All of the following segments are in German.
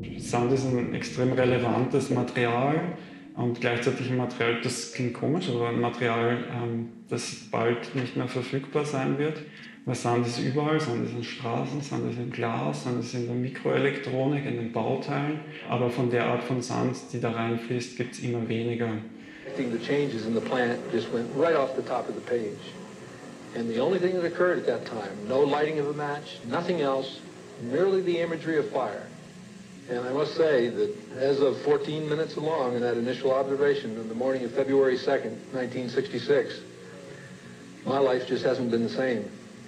Sand ist ein extrem relevantes Material und gleichzeitig ein Material, das klingt komisch, aber ein Material, das bald nicht mehr verfügbar sein wird. Weil Sand ist überall, Sand ist in Straßen, Sand ist im Glas, Sand ist in der Mikroelektronik, in den Bauteilen. Aber von der Art von Sand, die da reinfließt, gibt es immer weniger. The changes in the plant just went right off the top of the page. And the only thing that occurred at that time, no lighting of a match, nothing else, merely the imagery of fire. And I must say that as of 14 minutes along in that initial observation on the morning of February 2nd, 1966, my life just hasn't been the same.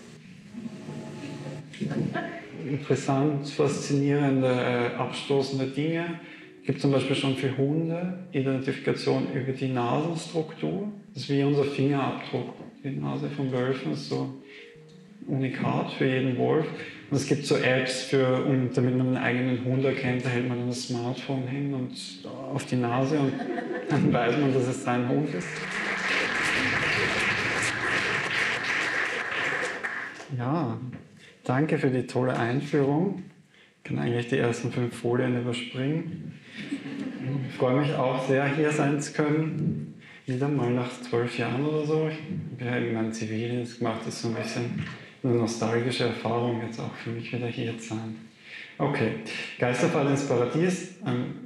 Interessant, faszinierende, abstoßende Dinge. Es gibt zum Beispiel schon für Hunde Identifikation über die Nasenstruktur. Das ist wie unser Fingerabdruck. Die Nase von Wölfen ist so unikat für jeden Wolf. Und es gibt so Apps, damit man einen eigenen Hund erkennt, da hält man dann das Smartphone hin und auf die Nase und dann weiß man, dass es sein Hund ist. Ja, danke für die tolle Einführung. Ich kann eigentlich die ersten 5 Folien überspringen. Ich freue mich auch sehr, hier sein zu können. Wieder mal nach 12 Jahren oder so. Ich habe ja eben meinen Zivildienst gemacht, das ist so ein bisschen eine nostalgische Erfahrung, jetzt auch für mich wieder hier zu sein. Okay, Geisterfahrt ins Paradies.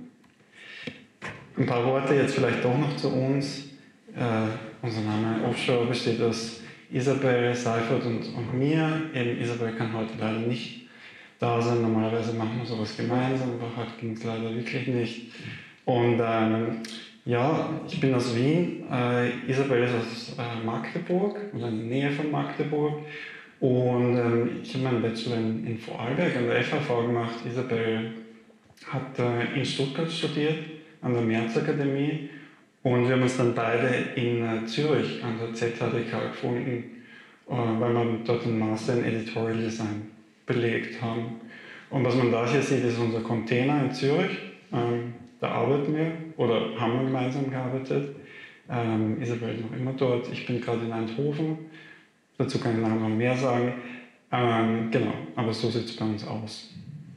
Ein paar Worte jetzt vielleicht doch noch zu uns. Unser Name Offshore besteht aus Isabel, Seifert und mir. Eben Isabel kann heute leider nicht da sein. Normalerweise machen wir sowas gemeinsam, aber heute ging es leider wirklich nicht. Und ja, ich bin aus Wien. Isabel ist aus Magdeburg oder in der Nähe von Magdeburg. Und ich habe meinen Bachelor in Vorarlberg an der FHV gemacht. Isabel hat in Stuttgart studiert, an der Märzakademie. Und wir haben uns dann beide in Zürich an der ZHDK gefunden, weil wir dort einen Master in Editorial Design belegt haben. Und was man da hier sieht, ist unser Container in Zürich. Da arbeiten wir oder haben wir gemeinsam gearbeitet. Isabel ist noch immer dort. Ich bin gerade in Eindhoven. Dazu kann ich nachher noch mehr sagen. Genau, aber so sieht es bei uns aus.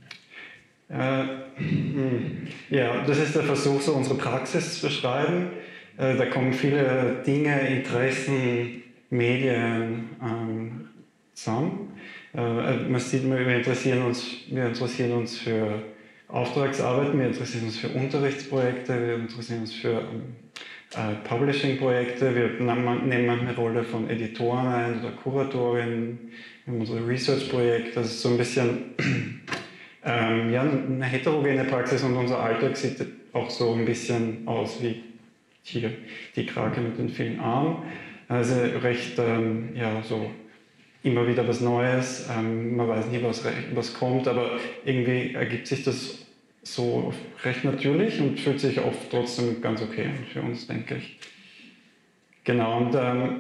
Ja, das ist der Versuch, so unsere Praxis zu beschreiben. Da kommen viele Dinge, Interessen, Medien zusammen. Man sieht, wir interessieren uns für Auftragsarbeiten, wir interessieren uns für Unterrichtsprojekte, wir interessieren uns für Publishing-Projekte, wir nehmen eine Rolle von Editoren ein oder Kuratorinnen in unsere Research-Projekte. Das ist so ein bisschen ja, eine heterogene Praxis und unser Alltag sieht auch so ein bisschen aus wie hier die Krake mit den vielen Armen. Also recht, ja, so immer wieder was Neues. Man weiß nie, was kommt, aber irgendwie ergibt sich das so recht natürlich und fühlt sich oft trotzdem ganz okay an für uns, denke ich. Genau, und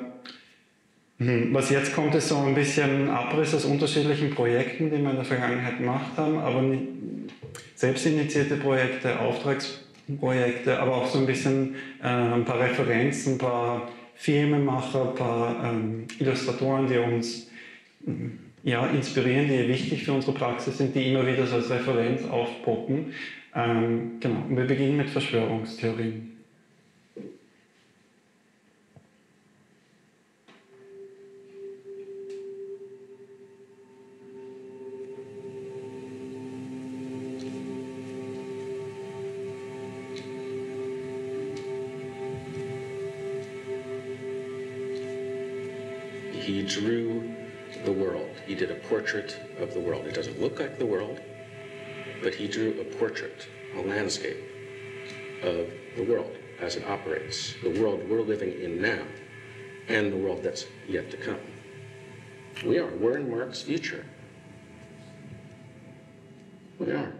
was jetzt kommt, ist so ein bisschen Abriss aus unterschiedlichen Projekten, die wir in der Vergangenheit gemacht haben, aber selbstinitiierte Projekte, Auftragsprojekte, aber auch so ein bisschen ein paar Referenzen, ein paar Filmemacher, ein paar Illustratoren, die uns ja, inspirieren, die wichtig für unsere Praxis sind, die immer wieder so als Referenz aufpoppen. Genau, und wir beginnen mit Verschwörungstheorien. He drew the world. He did a portrait of the world. It doesn't look like the world, but he drew a portrait, a landscape of the world as it operates, the world we're living in now, and the world that's yet to come. We're in Mark's future. We are.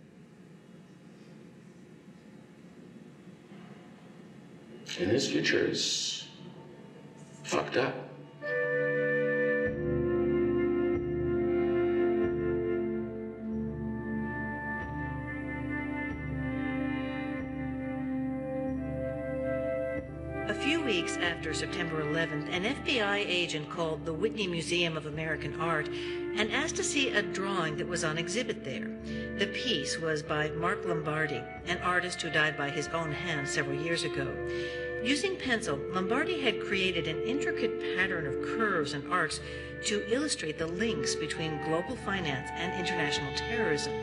And his future is fucked up. A few weeks after September 11th, an FBI agent called the Whitney Museum of American Art and asked to see a drawing that was on exhibit there. The piece was by Mark Lombardi, an artist who died by his own hand several years ago. Using pencil, Lombardi had created an intricate pattern of curves and arcs to illustrate the links between global finance and international terrorism.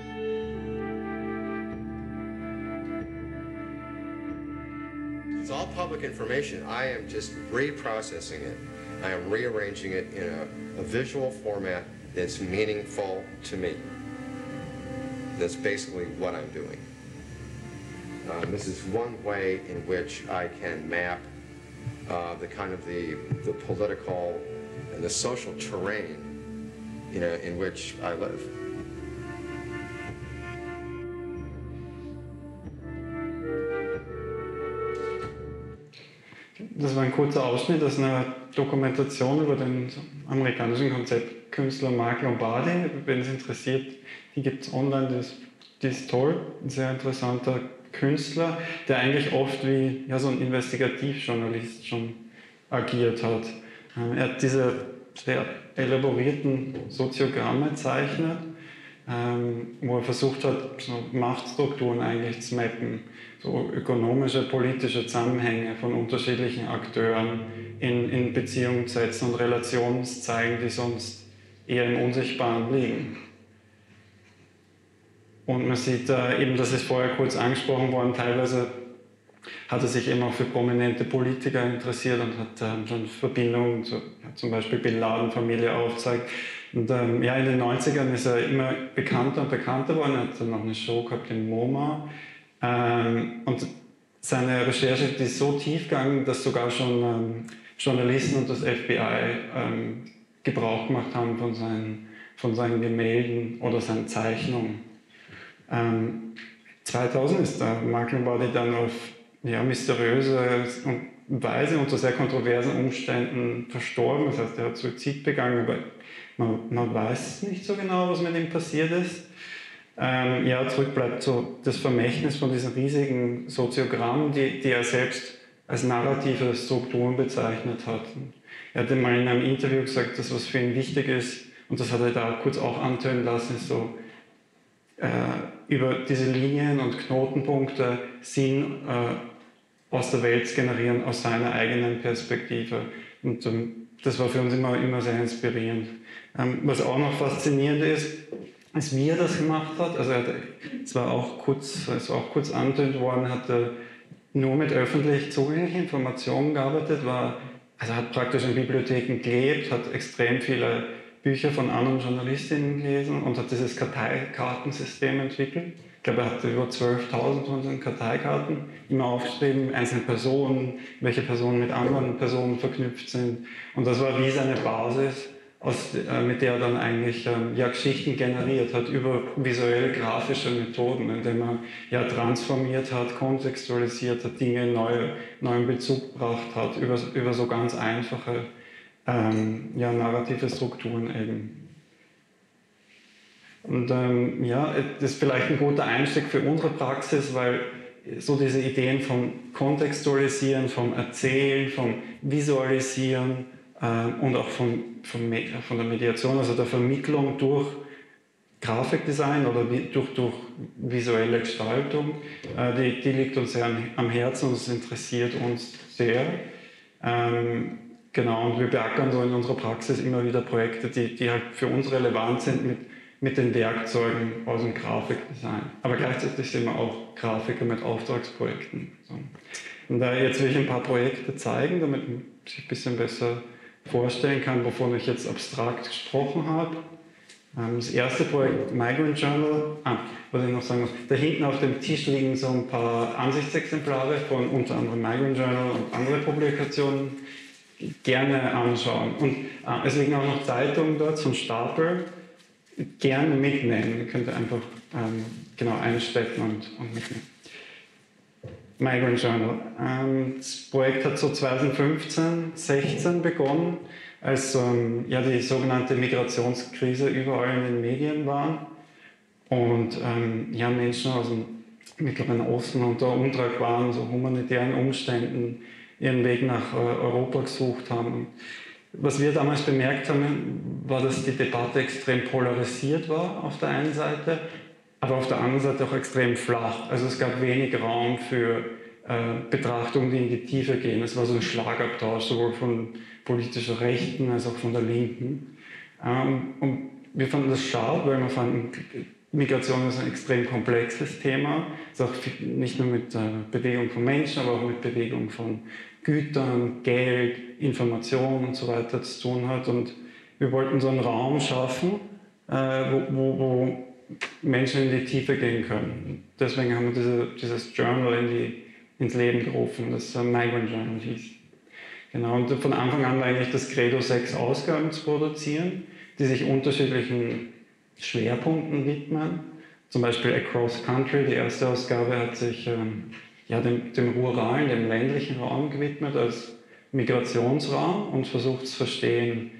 It's all public information. I am just reprocessing it. I am rearranging it in a visual format that's meaningful to me. That's basically what I'm doing. This is one way in which I can map the kind of the political and the social terrain, in which I live. Das war ein kurzer Ausschnitt aus einer Dokumentation über den amerikanischen Konzeptkünstler Mark Lombardi. Wenn es interessiert, die gibt es online, die ist toll, ein sehr interessanter Künstler, der eigentlich oft wie so ein Investigativjournalist schon agiert hat. Er hat diese sehr elaborierten Soziogramme gezeichnet, wo er versucht hat, so Machtstrukturen eigentlich zu mappen, so ökonomische, politische Zusammenhänge von unterschiedlichen Akteuren in Beziehung zu setzen und Relationen zu zeigen, die sonst eher im Unsichtbaren liegen. Und man sieht eben, das ist vorher kurz angesprochen worden, teilweise hat er sich eben auch für prominente Politiker interessiert und hat schon Verbindungen zu zum Beispiel Bin Laden-Familie aufgezeigt. Und in den 90ern ist er immer bekannter und bekannter geworden. Er hat dann noch eine Show gehabt im MoMA. Und seine Recherche ist so tief gegangen, dass sogar schon Journalisten und das FBI Gebrauch gemacht haben von seinen Gemälden oder seinen Zeichnungen. 2000 ist der Mark Lombardi dann auf mysteriöse Weise unter sehr kontroversen Umständen verstorben. Das heißt, er hat Suizid begangen, aber man weiß nicht so genau, was mit ihm passiert ist. Zurück bleibt so das Vermächtnis von diesen riesigen Soziogrammen, die er selbst als narrative Strukturen bezeichnet hat. Er hat mal in einem Interview gesagt, dass was für ihn wichtig ist, und das hat er da kurz auch antönen lassen, ist so, über diese Linien und Knotenpunkte Sinn aus der Welt zu generieren, aus seiner eigenen Perspektive. Und das war für uns immer sehr inspirierend. Was auch noch faszinierend ist, wie er das gemacht hat. Also es war auch kurz angetönt worden, hat er nur mit öffentlich zugänglichen Informationen gearbeitet, hat praktisch in Bibliotheken gelebt, hat extrem viele Bücher von anderen Journalistinnen gelesen und hat dieses Karteikartensystem entwickelt. Ich glaube, er hat über 12.000 von diesen Karteikarten immer aufgeschrieben, einzelne Personen, welche Personen mit anderen Personen verknüpft sind. Und das war wie seine Basis, mit der er dann eigentlich Geschichten generiert hat über visuell-grafische Methoden, indem er transformiert hat, kontextualisiert hat, Dinge in neuen Bezug gebracht hat, über so ganz einfache narrative Strukturen eben. Und das ist vielleicht ein guter Einstieg für unsere Praxis, weil so diese Ideen vom Kontextualisieren, vom Erzählen, vom Visualisieren und auch von der Mediation, also der Vermittlung durch Grafikdesign oder durch visuelle Gestaltung, die liegt uns sehr am Herzen und es interessiert uns sehr. Genau, und wir beackern so in unserer Praxis immer wieder Projekte, die halt für uns relevant sind mit den Werkzeugen aus dem Grafikdesign. Aber gleichzeitig sind wir auch Grafiker mit Auftragsprojekten. So. Und jetzt will ich ein paar Projekte zeigen, damit man sich ein bisschen besser vorstellen kann, wovon ich jetzt abstrakt gesprochen habe. Das erste Projekt, Migrant Journal, was ich noch sagen muss, da hinten auf dem Tisch liegen so ein paar Ansichtsexemplare von unter anderem Migrant Journal und andere Publikationen. Gerne anschauen. Und es liegen auch noch Zeitungen dort, so ein Stapel. Gerne mitnehmen. Ihr könnt einfach einstecken und mitnehmen. Migrant Journal. Das Projekt hat so 2015, 16 begonnen, als die sogenannte Migrationskrise überall in den Medien war. Und Menschen aus dem Mittleren Osten unter Umtrag waren, so humanitären Umständen, ihren Weg nach Europa gesucht haben. Was wir damals bemerkt haben, war, dass die Debatte extrem polarisiert war auf der einen Seite, aber auf der anderen Seite auch extrem flach. Also es gab wenig Raum für Betrachtungen, die in die Tiefe gehen. Es war so ein Schlagabtausch, sowohl von politischer Rechten als auch von der Linken. Und wir fanden das schade, weil wir fanden, Migration ist ein extrem komplexes Thema. Es hat auch nicht nur mit Bewegung von Menschen, aber auch mit Bewegung von Gütern, Geld, Information und so weiter zu tun hat. Und wir wollten so einen Raum schaffen, wo Menschen in die Tiefe gehen können. Deswegen haben wir dieses Journal ins Leben gerufen, das Migrant Journal hieß. Genau, und von Anfang an war eigentlich das Credo, 6 Ausgaben zu produzieren, die sich unterschiedlichen Schwerpunkten widmen. Zum Beispiel Across Country, die erste Ausgabe hat sich dem ruralen, dem ländlichen Raum gewidmet als Migrationsraum und versucht zu verstehen,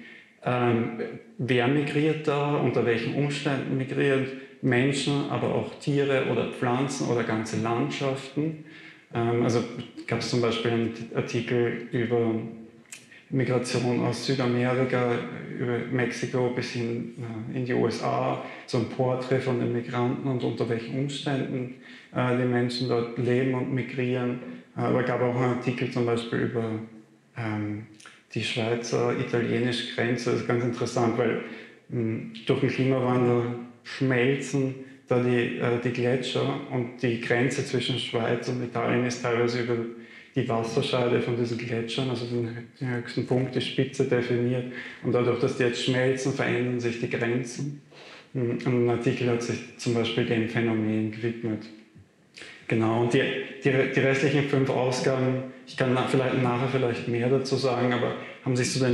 wer migriert da, unter welchen Umständen migrieren Menschen, aber auch Tiere oder Pflanzen oder ganze Landschaften. Also gab es zum Beispiel einen Artikel über Migration aus Südamerika, über Mexiko bis hin in die USA, so ein Porträt von den Migranten und unter welchen Umständen die Menschen dort leben und migrieren. Aber es gab auch einen Artikel zum Beispiel über die Schweizer-italienische Grenze. Das ist ganz interessant, weil durch den Klimawandel schmelzen da die Gletscher und die Grenze zwischen Schweiz und Italien ist teilweise über die Wasserscheide von diesen Gletschern, also den höchsten Punkt, die Spitze definiert. Und dadurch, dass die jetzt schmelzen, verändern sich die Grenzen. Und ein Artikel hat sich zum Beispiel dem Phänomen gewidmet. Genau, und die restlichen 5 Ausgaben, ich kann nachher vielleicht mehr dazu sagen, aber haben sich so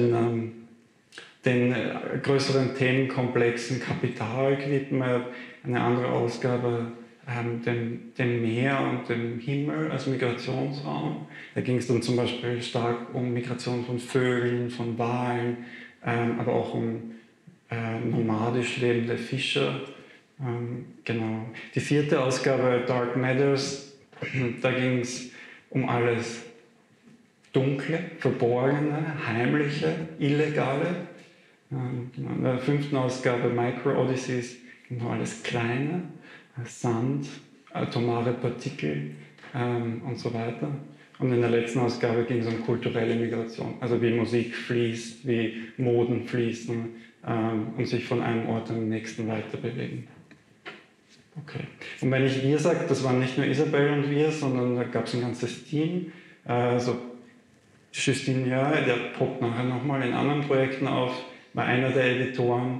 den größeren Themenkomplexen Kapital gewidmet. Eine andere Ausgabe dem Meer und dem Himmel als Migrationsraum. Da ging es dann zum Beispiel stark um Migration von Vögeln, von Walen, aber auch um nomadisch lebende Fische. Genau. Die 4. Ausgabe, Dark Matters, da ging es um alles Dunkle, Verborgene, Heimliche, Illegale. In der 5. Ausgabe, Micro Odysseys, ging um alles Kleine, Sand, atomare Partikel und so weiter. Und in der letzten Ausgabe ging es um kulturelle Migration, also wie Musik fließt, wie Moden fließen und sich von einem Ort an den nächsten weiter bewegen. Okay. Und wenn ich wir sage, das waren nicht nur Isabelle und wir, sondern da gab es ein ganzes Team. Also Justine Jör, der poppt nachher nochmal in anderen Projekten auf, war einer der Editoren.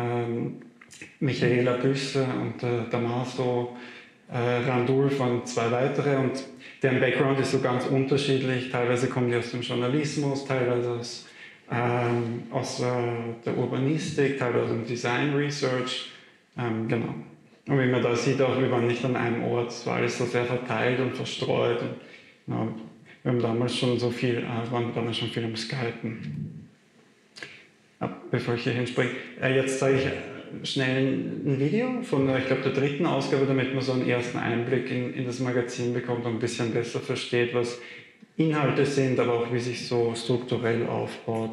Michaela Büsse und Damaso Randulf waren 2 weitere und deren Background ist so ganz unterschiedlich. Teilweise kommen die aus dem Journalismus, teilweise aus der Urbanistik, teilweise aus dem Design Research. Genau. Und wie man da sieht, auch wir waren nicht an einem Ort, es war alles so sehr verteilt und verstreut. Und, genau, wir haben damals schon waren damals schon viel am Skypen. Bevor ich hier hinspringe, jetzt zeige ich schnell ein Video von, ich glaube, der 3. Ausgabe, damit man so einen ersten Einblick in das Magazin bekommt und ein bisschen besser versteht, was Inhalte sind, aber auch wie sich so strukturell aufbaut.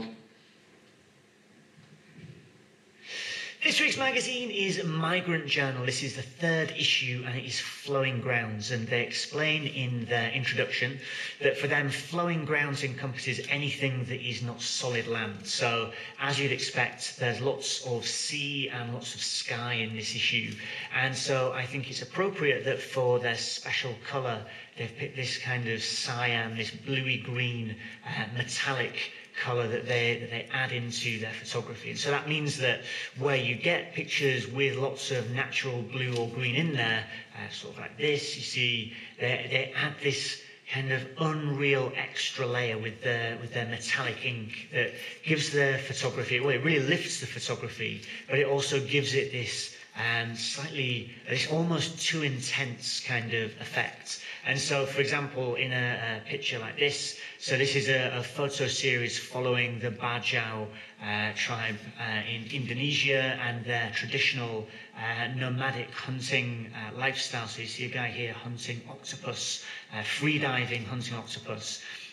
This week's magazine is Migrant Journal. This is the 3rd issue and it is Flowing Grounds. And they explain in their introduction that for them, flowing grounds encompasses anything that is not solid land. So, as you'd expect, there's lots of sea and lots of sky in this issue. And so I think it's appropriate that for their special colour, they've picked this kind of cyan, this bluey green, metallic colour that they add into their photography. And so that means that where you get pictures with lots of natural blue or green in there, sort of like this, you see, they add this kind of unreal extra layer with their metallic ink that gives their photography, well, it really lifts the photography, but it also gives it this this almost too intense kind of effect. And so, for example, in a picture like this, so this is a photo series following the Bajau tribe in Indonesia and their traditional nomadic hunting lifestyle. So you see a guy here hunting octopus, freediving hunting octopus.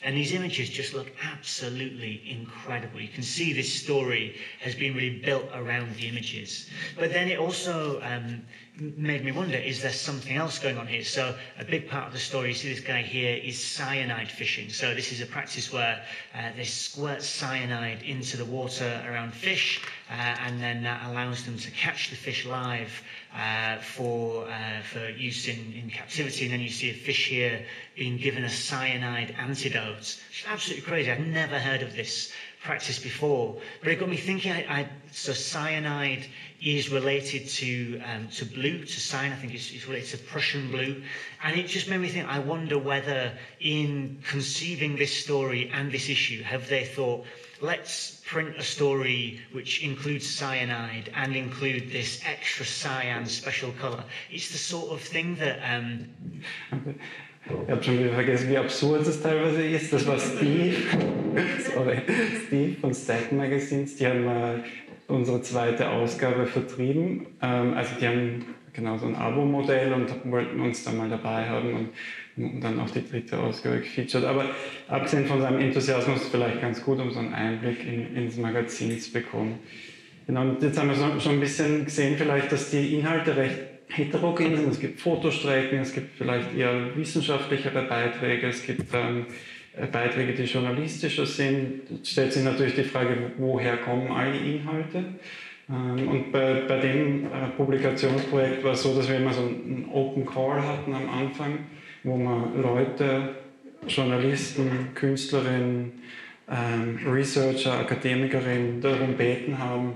And these images just look absolutely incredible. You can see this story has been really built around the images. But then it also made me wonder, is there something else going on here? So a big part of the story, you see this guy here, is cyanide fishing. So this is a practice where they squirt cyanide into the water around fish, and then that allows them to catch the fish live for use in captivity. And then you see a fish here being given a cyanide antidote. It's absolutely crazy. I've never heard of this practice before, but it got me thinking. So cyanide is related to blue, to cyan. I think it's related to Prussian blue, and it just made me think. I wonder whether, in conceiving this story and this issue, have they thought, let's print a story which includes cyanide and include this extra cyan special color? It's the sort of thing that. Ich habe schon wieder vergessen, wie absurd es teilweise ist. Das war Steve, Steve von Stack Magazines. Die haben unsere zweite Ausgabe vertrieben. Also die haben genau so ein Abo-Modell und wollten uns da mal dabei haben und dann auch die dritte Ausgabe gefeatured. Aber abgesehen von seinem Enthusiasmus ist es vielleicht ganz gut, um so einen Einblick ins Magazin zu bekommen. Genau, und jetzt haben wir schon ein bisschen gesehen vielleicht, dass die Inhalte recht heterogen sind. Es gibt Fotostrecken, es gibt vielleicht eher wissenschaftlichere Beiträge, es gibt Beiträge, die journalistischer sind. Jetzt stellt sich natürlich die Frage, woher kommen alle Inhalte? Und bei dem Publikationsprojekt war es so, dass wir immer so einen Open Call hatten am Anfang, wo wir Leute, Journalisten, Künstlerinnen, Researcher, Akademikerinnen darum beten haben,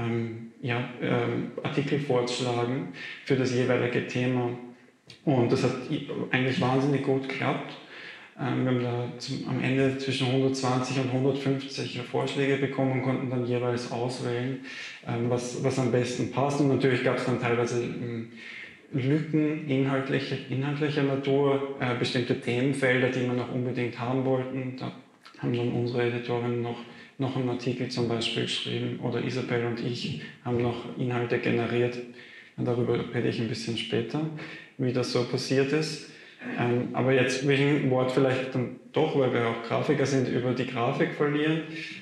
Artikel vorzuschlagen für das jeweilige Thema. Und das hat eigentlich wahnsinnig gut geklappt. Wir haben da am Ende zwischen 120 und 150 Vorschläge bekommen und konnten dann jeweils auswählen, was am besten passt. Und natürlich gab es dann teilweise Lücken inhaltlicher Natur, bestimmte Themenfelder, die wir noch unbedingt haben wollten. Da haben dann unsere Editorinnen noch einen Artikel zum Beispiel geschrieben, oder Isabel und ich haben noch Inhalte generiert. Darüber rede ich ein bisschen später, wie das so passiert ist. Aber jetzt will ich ein Wort vielleicht dann doch, weil wir auch Grafiker sind, über die Grafik verlieren.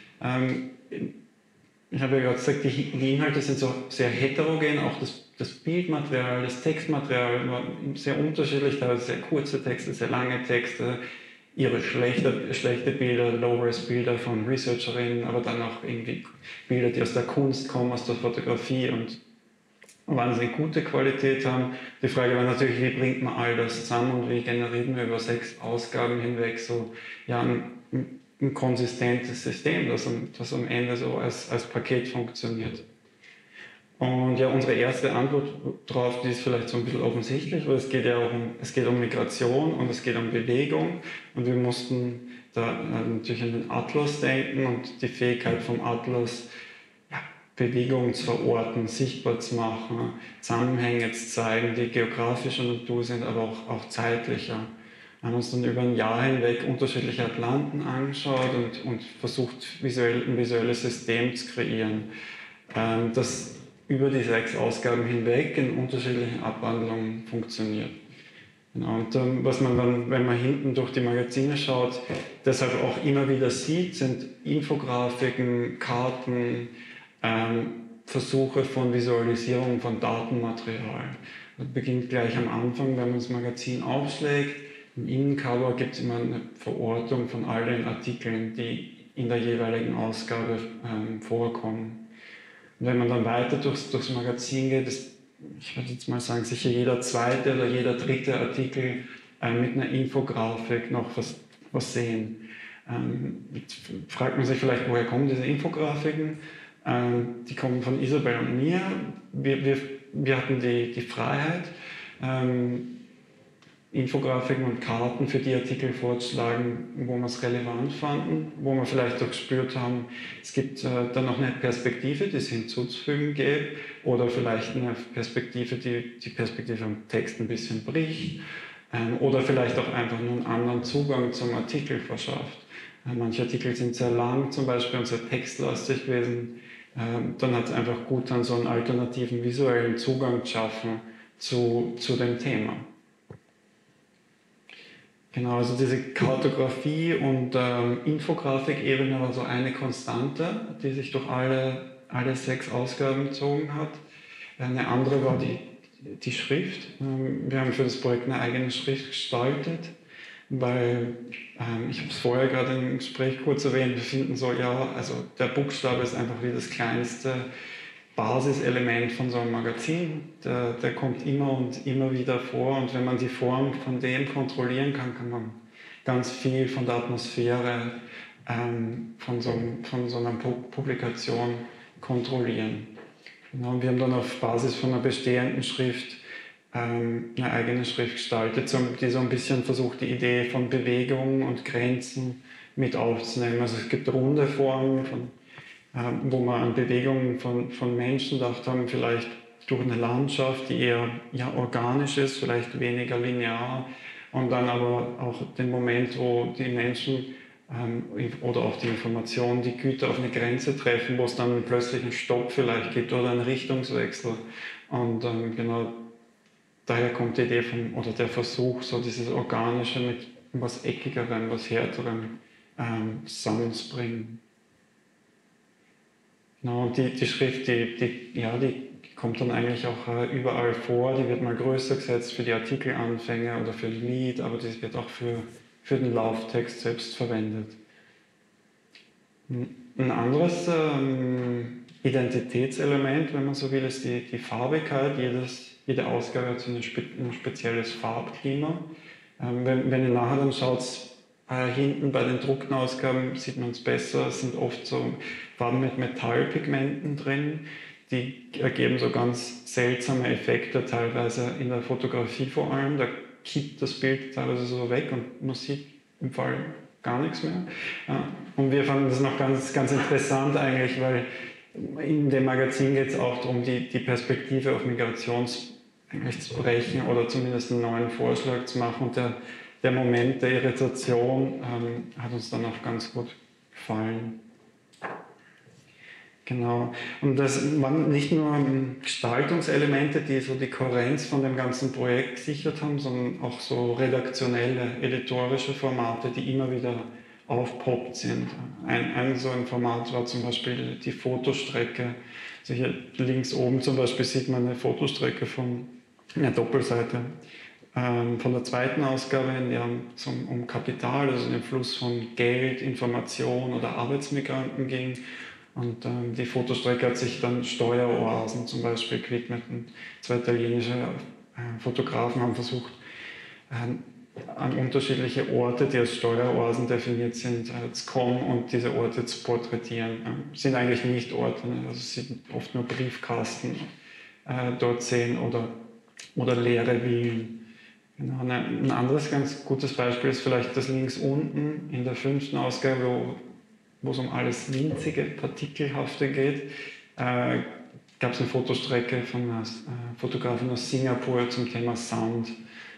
Ich habe ja gerade gesagt, die Inhalte sind so sehr heterogen, auch das Bildmaterial, das Textmaterial war sehr unterschiedlich, teilweise sehr kurze Texte, sehr lange Texte, ihre schlechte Bilder, Low-Res-Bilder von Researcherinnen, aber dann auch irgendwie Bilder, die aus der Kunst kommen, aus der Fotografie und wahnsinnig gute Qualität haben. Die Frage war natürlich, wie bringt man all das zusammen und wie generieren wir über 6 Ausgaben hinweg so ein konsistentes System, das am Ende so als Paket funktioniert. Und ja, unsere erste Antwort darauf, die ist vielleicht so ein bisschen offensichtlich, weil es geht ja auch um Migration und es geht um Bewegung. Und wir mussten da natürlich an den Atlas denken und die Fähigkeit vom Atlas, Bewegungen zu verorten, sichtbar zu machen, Zusammenhänge zu zeigen, die geografischer Natur sind, aber auch zeitlicher. Wir haben uns dann über ein Jahr hinweg unterschiedliche Atlanten angeschaut und versucht, ein visuelles System zu kreieren, das über die 6 Ausgaben hinweg in unterschiedlichen Abwandlungen funktioniert. Genau. Und was man dann, wenn man hinten durch die Magazine schaut, deshalb auch immer wieder sieht, sind Infografiken, Karten, Versuche von Visualisierung von Datenmaterial. Das beginnt gleich am Anfang, wenn man das Magazin aufschlägt. Im Innencover gibt es immer eine Verortung von all den Artikeln, die in der jeweiligen Ausgabe vorkommen. Und wenn man dann weiter durchs Magazin geht, ist, ich würde jetzt mal sagen, sicher jeder zweite oder jeder dritte Artikel mit einer Infografik noch was sehen. Jetzt fragt man sich vielleicht, woher kommen diese Infografiken? Die kommen von Isabel und mir. Wir hatten die Freiheit, Infografiken und Karten für die Artikel vorzuschlagen, wo wir es relevant fanden, wo wir vielleicht auch gespürt haben, es gibt da noch eine Perspektive, die es hinzuzufügen gäbe, oder vielleicht eine Perspektive, die Perspektive am Text ein bisschen bricht, oder vielleicht auch einfach nur einen anderen Zugang zum Artikel verschafft. Manche Artikel sind sehr lang zum Beispiel und sehr textlastig gewesen. Dann hat es einfach gut dann so einen alternativen visuellen Zugang zu schaffen zu dem Thema. Genau, also diese Kartografie und Infografik-Ebene war so eine Konstante, die sich durch alle 6 Ausgaben gezogen hat. Eine andere war die Schrift. Wir haben für das Projekt eine eigene Schrift gestaltet, weil ich habe es vorher gerade im Gespräch kurz erwähnt, wir finden so, ja, also der Buchstabe ist einfach wie das kleinste Basiselement von so einem Magazin. Der kommt immer und immer wieder vor, und wenn man die Form von dem kontrollieren kann, kann man ganz viel von der Atmosphäre von so einer Publikation kontrollieren. Genau, und wir haben dann auf Basis von einer bestehenden Schrift eine eigene Schrift gestaltet, die so ein bisschen versucht, die Idee von Bewegung und Grenzen mit aufzunehmen. Also es gibt runde Formen, wo man an Bewegungen von Menschen gedacht haben, vielleicht durch eine Landschaft, die eher organisch ist, vielleicht weniger linear, und dann aber auch den Moment, wo die Menschen oder auch die Informationen, die Güter auf eine Grenze treffen, wo es dann plötzlich einen Stopp vielleicht gibt oder einen Richtungswechsel. Und genau daher kommt die Idee oder der Versuch, so dieses Organische mit was Eckigerem, was Härterem zusammenzubringen. Genau, und die Schrift, die kommt dann eigentlich auch überall vor. Die wird mal größer gesetzt für die Artikelanfänge oder für ein Lied, aber die wird auch für den Lauftext selbst verwendet. Ein anderes Identitätselement, wenn man so will, ist die Farbigkeit. Jede Ausgabe hat so ein spezielles Farbklima. Wenn ihr nachher dann schaut, hinten bei den druckten Ausgaben sieht man es besser. Es sind oft so Farben mit Metallpigmenten drin. Die ergeben so ganz seltsame Effekte, teilweise in der Fotografie vor allem. Da kippt das Bild teilweise so weg und man sieht im Fall gar nichts mehr. Und wir fanden das noch ganz, ganz interessant eigentlich, weil in dem Magazin geht es auch darum, die Perspektive auf Migration eigentlich zu brechen oder zumindest einen neuen Vorschlag zu machen. Und der Moment der Irritation hat uns dann auch ganz gut gefallen. Genau. Und das waren nicht nur Gestaltungselemente, die so die Kohärenz von dem ganzen Projekt gesichert haben, sondern auch so redaktionelle, editorische Formate, die immer wieder aufpoppt sind. Ein so ein Format war zum Beispiel die Fotostrecke. Also hier links oben zum Beispiel sieht man eine Fotostrecke von einer Doppelseite von der zweiten Ausgabe, in der es um Kapital, also den Fluss von Geld, Information oder Arbeitsmigranten ging. Und die Fotostrecke hat sich dann Steueroasen zum Beispiel gewidmet. Und 2 italienische Fotografen haben versucht, an unterschiedliche Orte, die als Steueroasen definiert sind, zu kommen und diese Orte zu porträtieren. Sind eigentlich nicht Orte, ne? Also es sind oft nur Briefkasten dort sehen oder leere Villen. Genau. Ein anderes ganz gutes Beispiel ist vielleicht das links unten in der 5. Ausgabe, wo es um alles winzige, partikelhafte geht, gab es eine Fotostrecke von einer Fotografin aus Singapur zum Thema Sand.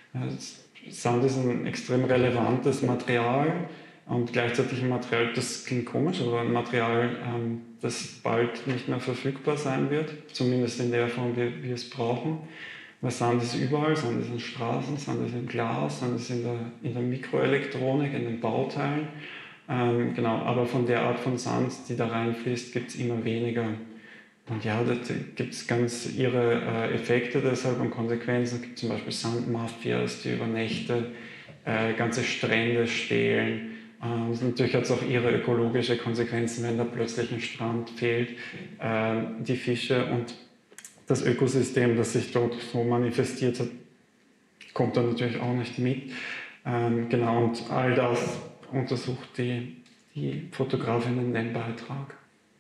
Sand ist ein extrem relevantes Material und gleichzeitig ein Material, das klingt komisch, aber ein Material, das bald nicht mehr verfügbar sein wird, zumindest in der Form, wie wir es brauchen. Weil Sand ist überall, Sand ist in Straßen, Sand ist im Glas, Sand ist in der Mikroelektronik, in den Bauteilen. Genau, aber von der Art von Sand, die da reinfließt, gibt es immer weniger. Und ja, da gibt es ganz ihre Effekte deshalb und Konsequenzen. Es gibt zum Beispiel Sandmafias, die über Nächte ganze Strände stehlen. Und natürlich hat es auch ihre ökologische Konsequenzen, wenn da plötzlich ein Strand fehlt. Die Fische und das Ökosystem, das sich dort so manifestiert hat, kommt dann natürlich auch nicht mit. Genau, und all das untersucht die Fotografin in dem Beitrag.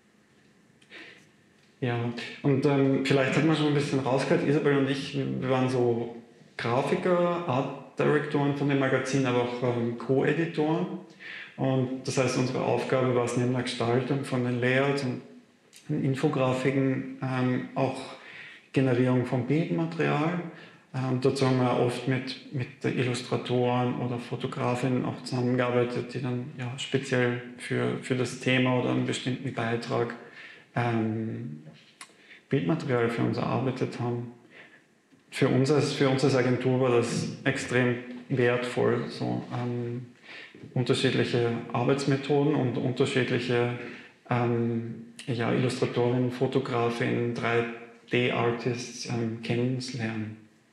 Ja, und vielleicht hat man schon ein bisschen rausgehört, Isabel und ich, wir waren so Grafiker, Art Directoren von dem Magazin, aber auch Co-Editoren. Und das heißt, unsere Aufgabe war es neben der Gestaltung von den Layouts und den Infografiken auch Generierung von Bildmaterial. Dazu haben wir oft mit Illustratoren oder Fotografinnen auch zusammengearbeitet, die dann speziell für das Thema oder einen bestimmten Beitrag Bildmaterial für uns erarbeitet haben. Für uns als Agentur war das extrem wertvoll, so unterschiedliche Arbeitsmethoden und unterschiedliche Illustratorinnen, Fotografinnen, 3D-Artists kennenzulernen.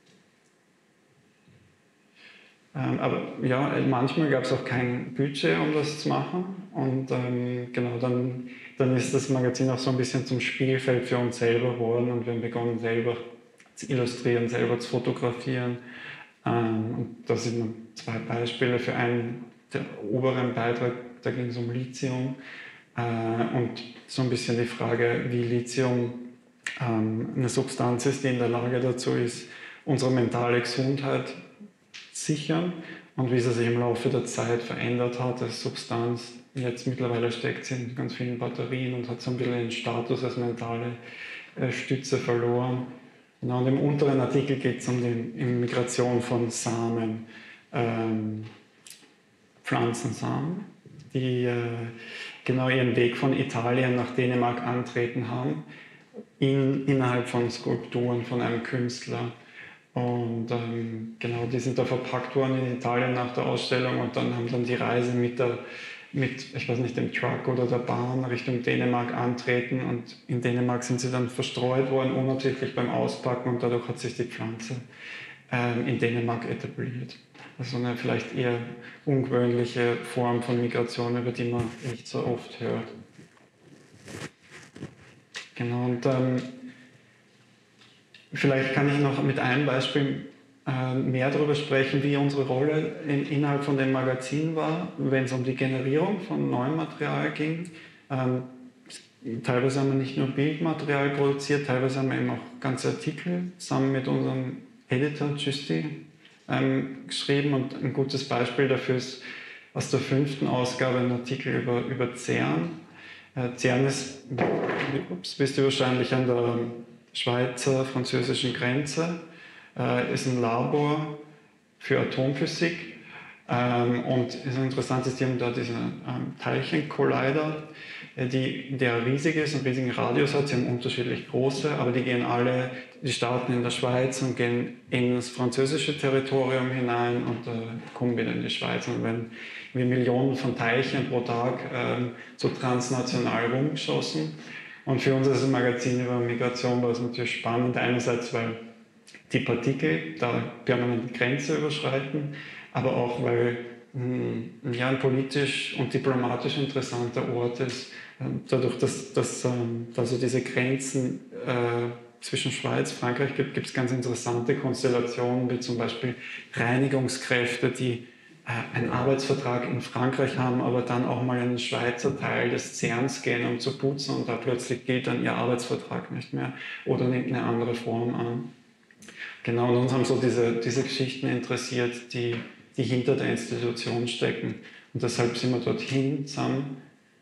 Aber ja, manchmal gab es auch kein Budget, um das zu machen. Und genau, dann ist das Magazin auch so ein bisschen zum Spielfeld für uns selber geworden und wir haben begonnen, selber zu illustrieren, selber zu fotografieren. Und da sind noch 2 Beispiele. Für einen, der oberen Beitrag, da ging es um Lithium und so ein bisschen die Frage, wie Lithium eine Substanz ist, die in der Lage dazu ist, unsere mentale Gesundheit sichern und wie sie sich im Laufe der Zeit verändert hat als Substanz. Jetzt mittlerweile steckt sie in ganz vielen Batterien und hat so ein bisschen den Status als mentale Stütze verloren. Und im unteren Artikel geht es um die Migration von Samen, Pflanzensamen, die genau ihren Weg von Italien nach Dänemark antreten haben, innerhalb von Skulpturen von einem Künstler. Und genau, die sind da verpackt worden in Italien nach der Ausstellung und dann haben dann die Reise mit ich weiß nicht, dem Truck oder der Bahn Richtung Dänemark antreten und in Dänemark sind sie dann verstreut worden, unabsichtlich beim Auspacken und dadurch hat sich die Pflanze in Dänemark etabliert. Also eine vielleicht eher ungewöhnliche Form von Migration, über die man nicht so oft hört. Genau, und vielleicht kann ich noch mit einem Beispiel mehr darüber sprechen, wie unsere Rolle innerhalb von dem Magazin war, wenn es um die Generierung von neuem Material ging. Teilweise haben wir nicht nur Bildmaterial produziert, teilweise haben wir eben auch ganze Artikel zusammen mit unserem Editor Giusti geschrieben. Und ein gutes Beispiel dafür ist aus der 5. Ausgabe ein Artikel über CERN. CERN ist, wisst ihr wahrscheinlich, an der Schweizer-französischen Grenze, ist ein Labor für Atomphysik und ist interessant ist, die haben da diesen Teilchen-Collider, der riesig ist, einen riesigen Radius hat, sie haben unterschiedlich große, aber die starten in der Schweiz und gehen in das französische Territorium hinein und kommen wieder in die Schweiz. Und wenn wir Millionen von Teilchen pro Tag so transnational rumgeschossen. Und für uns als Magazin über Migration war es natürlich spannend, einerseits, weil die Partikel da permanent die Grenze überschreiten, aber auch, weil ein politisch und diplomatisch interessanter Ort ist, dadurch, dass also diese Grenzen zwischen Schweiz und Frankreich gibt es ganz interessante Konstellationen, wie zum Beispiel Reinigungskräfte, die einen Arbeitsvertrag in Frankreich haben, aber dann auch mal in den Schweizer Teil des CERNs gehen, um zu putzen und da plötzlich gilt dann ihr Arbeitsvertrag nicht mehr oder nimmt eine andere Form an. Genau, und uns haben so diese Geschichten interessiert, die hinter der Institution stecken. Und deshalb sind wir dorthin zusammen.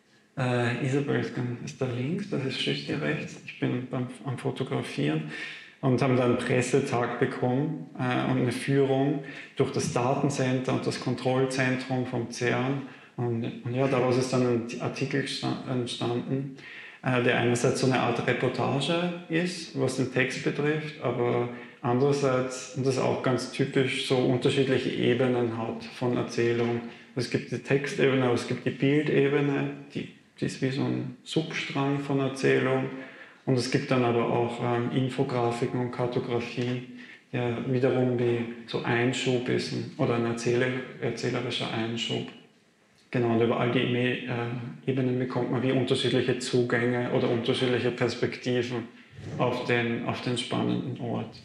Isabel ist da links, das ist Giusti rechts. Ich bin am Fotografieren und haben dann einen Pressetag bekommen und eine Führung durch das Datencenter und das Kontrollzentrum vom CERN. Und ja, daraus ist dann ein Artikel entstanden, der einerseits so eine Art Reportage ist, was den Text betrifft, aber andererseits, und das ist auch ganz typisch, so unterschiedliche Ebenen hat von Erzählung. Es gibt die Textebene, aber es gibt die Bildebene, die ist wie so ein Substrang von Erzählung. Und es gibt dann aber auch Infografiken und Kartografie, der wiederum wie so Einschub ist oder ein erzählerischer Einschub. Genau, und über all die Ebenen bekommt man wie unterschiedliche Zugänge oder unterschiedliche Perspektiven auf den spannenden Ort.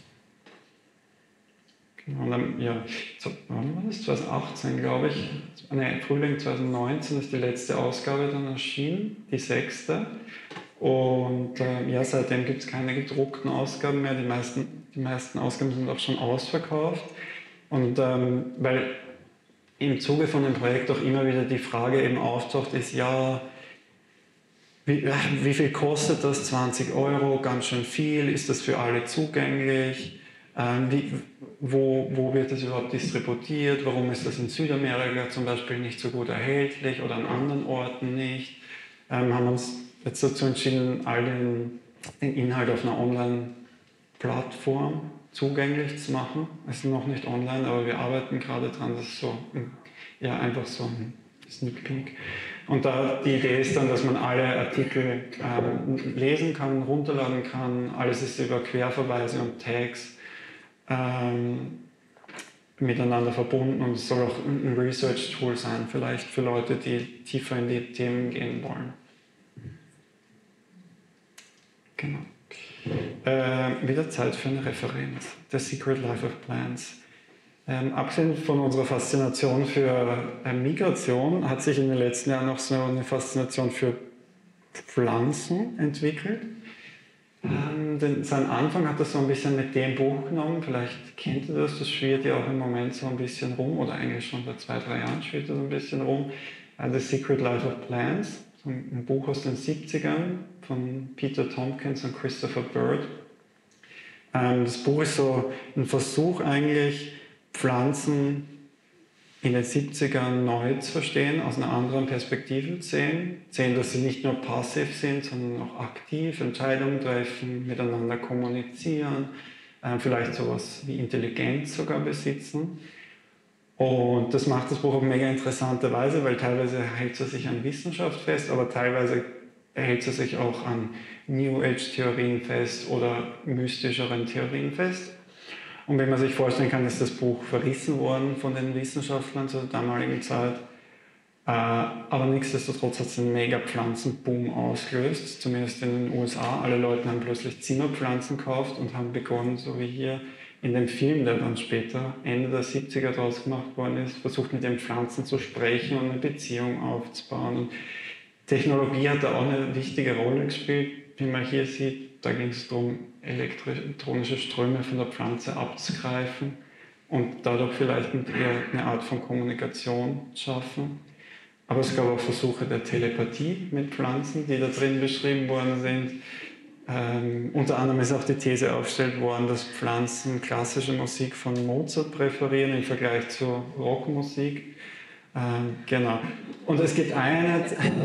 Genau, und dann, ja, wann war das? 2018, glaube ich. Frühling 2019 ist die letzte Ausgabe dann erschienen, die 6. Und ja, seitdem gibt es keine gedruckten Ausgaben mehr. Die meisten Ausgaben sind auch schon ausverkauft. Und weil im Zuge von dem Projekt auch immer wieder die Frage eben auftaucht, ist ja, wie viel kostet das? 20 €, ganz schön viel. Ist das für alle zugänglich? Wo wird das überhaupt distributiert? Warum ist das in Südamerika zum Beispiel nicht so gut erhältlich oder an anderen Orten nicht? Haben uns jetzt dazu entschieden, all den Inhalt auf einer Online-Plattform zugänglich zu machen. Es ist noch nicht online, aber wir arbeiten gerade dran, das ist so, ja, einfach so ein Sneak Peek. Und da die Idee ist dann, dass man alle Artikel lesen kann, runterladen kann. Alles ist über Querverweise und Tags miteinander verbunden und es soll auch ein Research-Tool sein, vielleicht für Leute, die tiefer in die Themen gehen wollen. Genau. Wieder Zeit für eine Referenz. The Secret Life of Plants. Abgesehen von unserer Faszination für Migration hat sich in den letzten Jahren noch so eine Faszination für Pflanzen entwickelt. Seinen Anfang hat das so ein bisschen mit dem Buch genommen, vielleicht kennt ihr das, das schwirrt ja auch im Moment so ein bisschen rum, oder eigentlich schon seit 2-3 Jahren schwirrt das ein bisschen rum. The Secret Life of Plants, so ein Buch aus den 70ern von Peter Tompkins und Christopher Bird. Das Buch ist so ein Versuch eigentlich, Pflanzen in den 70ern neu zu verstehen, aus einer anderen Perspektive zu sehen, dass sie nicht nur passiv sind, sondern auch aktiv Entscheidungen treffen, miteinander kommunizieren, vielleicht sowas wie Intelligenz sogar besitzen. Und das macht das Buch auf mega interessante Weise, weil teilweise hält es sich an Wissenschaft fest, aber teilweise hält es sich auch an New Age-Theorien fest oder mystischeren Theorien fest. Und wenn man sich vorstellen kann, ist das Buch verrissen worden von den Wissenschaftlern zur damaligen Zeit. Aber nichtsdestotrotz hat es einen mega Pflanzenboom ausgelöst, zumindest in den USA. Alle Leute haben plötzlich Zimmerpflanzen gekauft und haben begonnen, so wie hier in dem Film, der dann später Ende der 70er draus gemacht worden ist, versucht mit den Pflanzen zu sprechen und eine Beziehung aufzubauen. Und Technologie hat da auch eine wichtige Rolle gespielt, wie man hier sieht. Da ging es darum, elektronische Ströme von der Pflanze abzugreifen und dadurch vielleicht mit ihr eine Art von Kommunikation zu schaffen. Aber es gab auch Versuche der Telepathie mit Pflanzen, die da drin beschrieben worden sind. Unter anderem ist auch die These aufgestellt worden, dass Pflanzen klassische Musik von Mozart präferieren im Vergleich zur Rockmusik. Genau. Und es gibt eine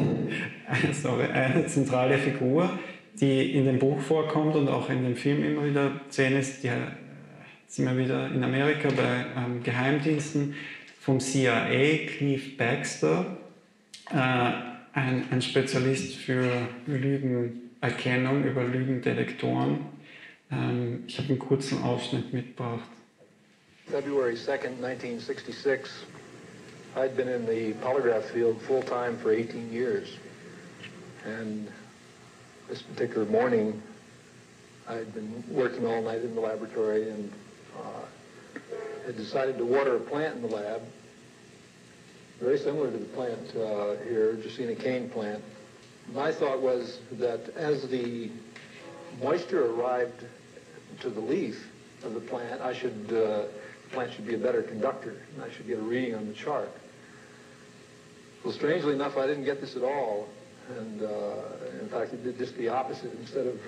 zentrale Figur, die in dem Buch vorkommt und auch in dem Film immer wieder zu sehen ist. Die sind wir wieder in Amerika bei Geheimdiensten vom CIA, Cleve Baxter, ein Spezialist für Lügenerkennung über Lügendetektoren. Ich habe einen kurzen Ausschnitt mitgebracht. February 2nd, 1966. I'd been in the polygraph field full-time for 18 years. And this particular morning, I'd been working all night in the laboratory and had decided to water a plant in the lab, very similar to the plant here, Justina cane plant. My thought was that as the moisture arrived to the leaf of the plant, the plant should be a better conductor, and I should get a reading on the chart. Well, strangely enough, I didn't get this at all. And in fact, it did just the opposite. Instead of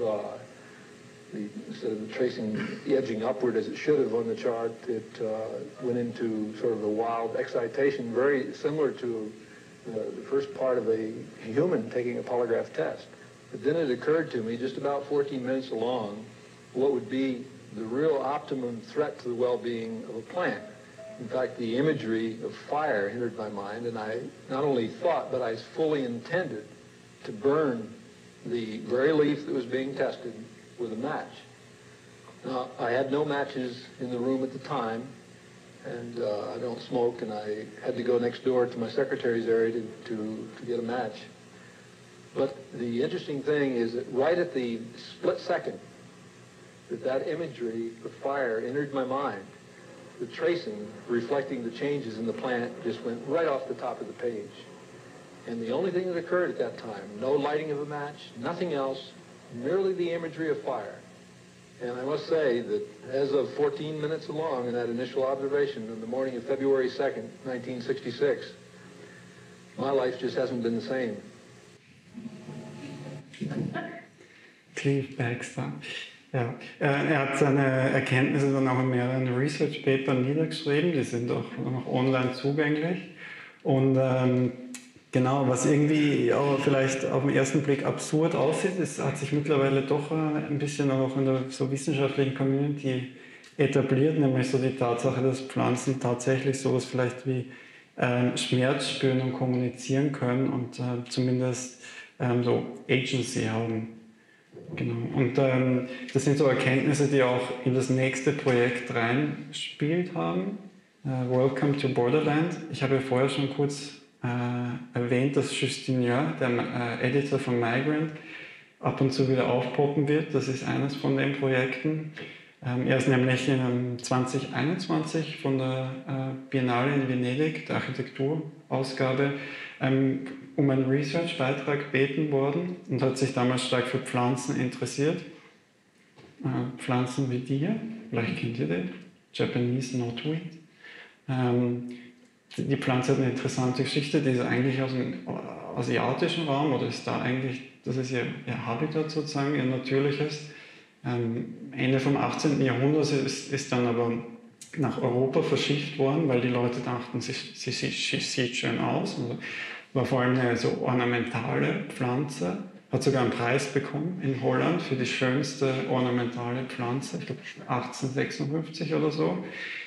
the tracing edging upward as it should have on the chart, it went into sort of a wild excitation, very similar to the first part of a human taking a polygraph test. But then it occurred to me, just about 14 minutes along, what would be the real optimum threat to the well-being of a plant. In fact, the imagery of fire entered my mind, and I not only thought, but I fully intended to burn the very leaf that was being tested with a match. Now, I had no matches in the room at the time, and I don't smoke, and I had to go next door to my secretary's area to get a match. But the interesting thing is that right at the split second that imagery of fire entered my mind, the tracing reflecting the changes in the plant just went right off the top of the page. And the only thing that occurred at that time, no lighting of a match, nothing else, merely the imagery of fire. And I must say that as of 14 minutes along in that initial observation on the morning of February 2nd, 1966, my life just hasn't been the same. Cleve Baxter. Ja, er hat seine Erkenntnisse dann auch in mehreren Research-Papern niedergeschrieben, die sind auch noch online zugänglich. Und genau, was irgendwie auch vielleicht auf den ersten Blick absurd aussieht, es hat sich mittlerweile doch ein bisschen auch in der so wissenschaftlichen Community etabliert, nämlich so die Tatsache, dass Pflanzen tatsächlich sowas vielleicht wie Schmerz spüren und kommunizieren können und zumindest so Agency haben. Genau. Und das sind so Erkenntnisse, die auch in das nächste Projekt reinspielt haben. Welcome to Borderland. Ich habe ja vorher schon kurz erwähnt, dass Justin-Yer, der Editor von Migrant, ab und zu wieder aufpoppen wird. Das ist eines von den Projekten. Er ist nämlich 2021 von der Biennale in Venedig, der Architekturausgabe, um einen Research-Beitrag gebeten worden und hat sich damals stark für Pflanzen interessiert. Pflanzen wie die hier, vielleicht kennt ihr die, Japanese Knotweed. Die Pflanze hat eine interessante Geschichte, die ist eigentlich aus dem asiatischen Raum, oder ist da eigentlich, das ist ihr Habitat sozusagen, ihr natürliches. Ende vom 18. Jahrhundert ist dann aber nach Europa verschifft worden, weil die Leute dachten, sie sieht schön aus. Also war vor allem eine so ornamentale Pflanze, hat sogar einen Preis bekommen in Holland für die schönste ornamentale Pflanze, ich glaube 1856 oder so.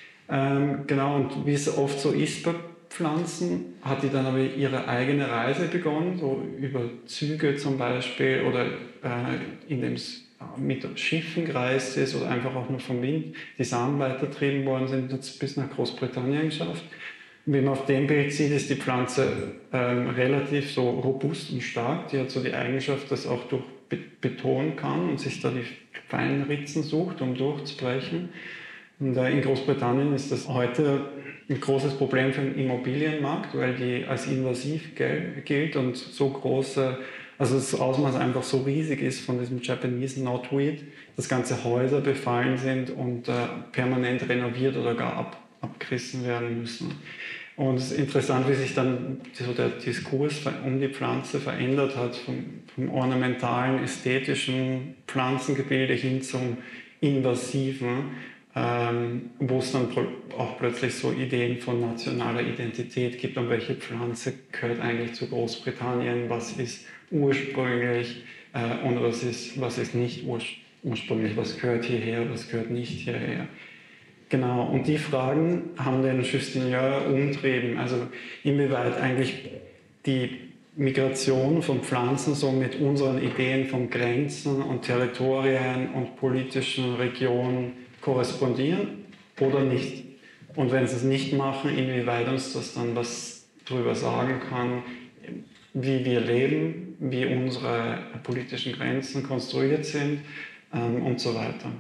Genau, und wie es oft so ist bei Pflanzen, hat die dann aber ihre eigene Reise begonnen, so über Züge zum Beispiel, oder indem es mit Schiffen gereist ist oder einfach auch nur vom Wind die Samen weitertrieben worden sind, hat es bis nach Großbritannien geschafft. Und wie man auf dem Bild sieht, ist die Pflanze relativ so robust und stark. Die hat so die Eigenschaft, dass auch durch Beton kann und sich da die feinen Ritzen sucht, um durchzubrechen. Und in Großbritannien ist das heute ein großes Problem für den Immobilienmarkt, weil die als invasiv gilt und so große, also das Ausmaß einfach so riesig ist von diesem Japanese Knotweed, dass ganze Häuser befallen sind und permanent renoviert oder gar abgerissen werden müssen. Und es ist interessant, wie sich dann so der Diskurs um die Pflanze verändert hat, vom ornamentalen, ästhetischen Pflanzengebilde hin zum invasiven, wo es dann auch plötzlich so Ideen von nationaler Identität gibt, und welche Pflanze gehört eigentlich zu Großbritannien, was ist ursprünglich und was ist nicht ursprünglich, was gehört hierher, was gehört nicht hierher. Genau, und die Fragen haben den Justin-Yer umtrieben, also inwieweit eigentlich die Migration von Pflanzen so mit unseren Ideen von Grenzen und Territorien und politischen Regionen korrespondieren oder nicht. Und wenn sie es nicht machen, inwieweit uns das dann was darüber sagen kann, wie wir leben, wie unsere politischen Grenzen konstruiert sind und so weiter.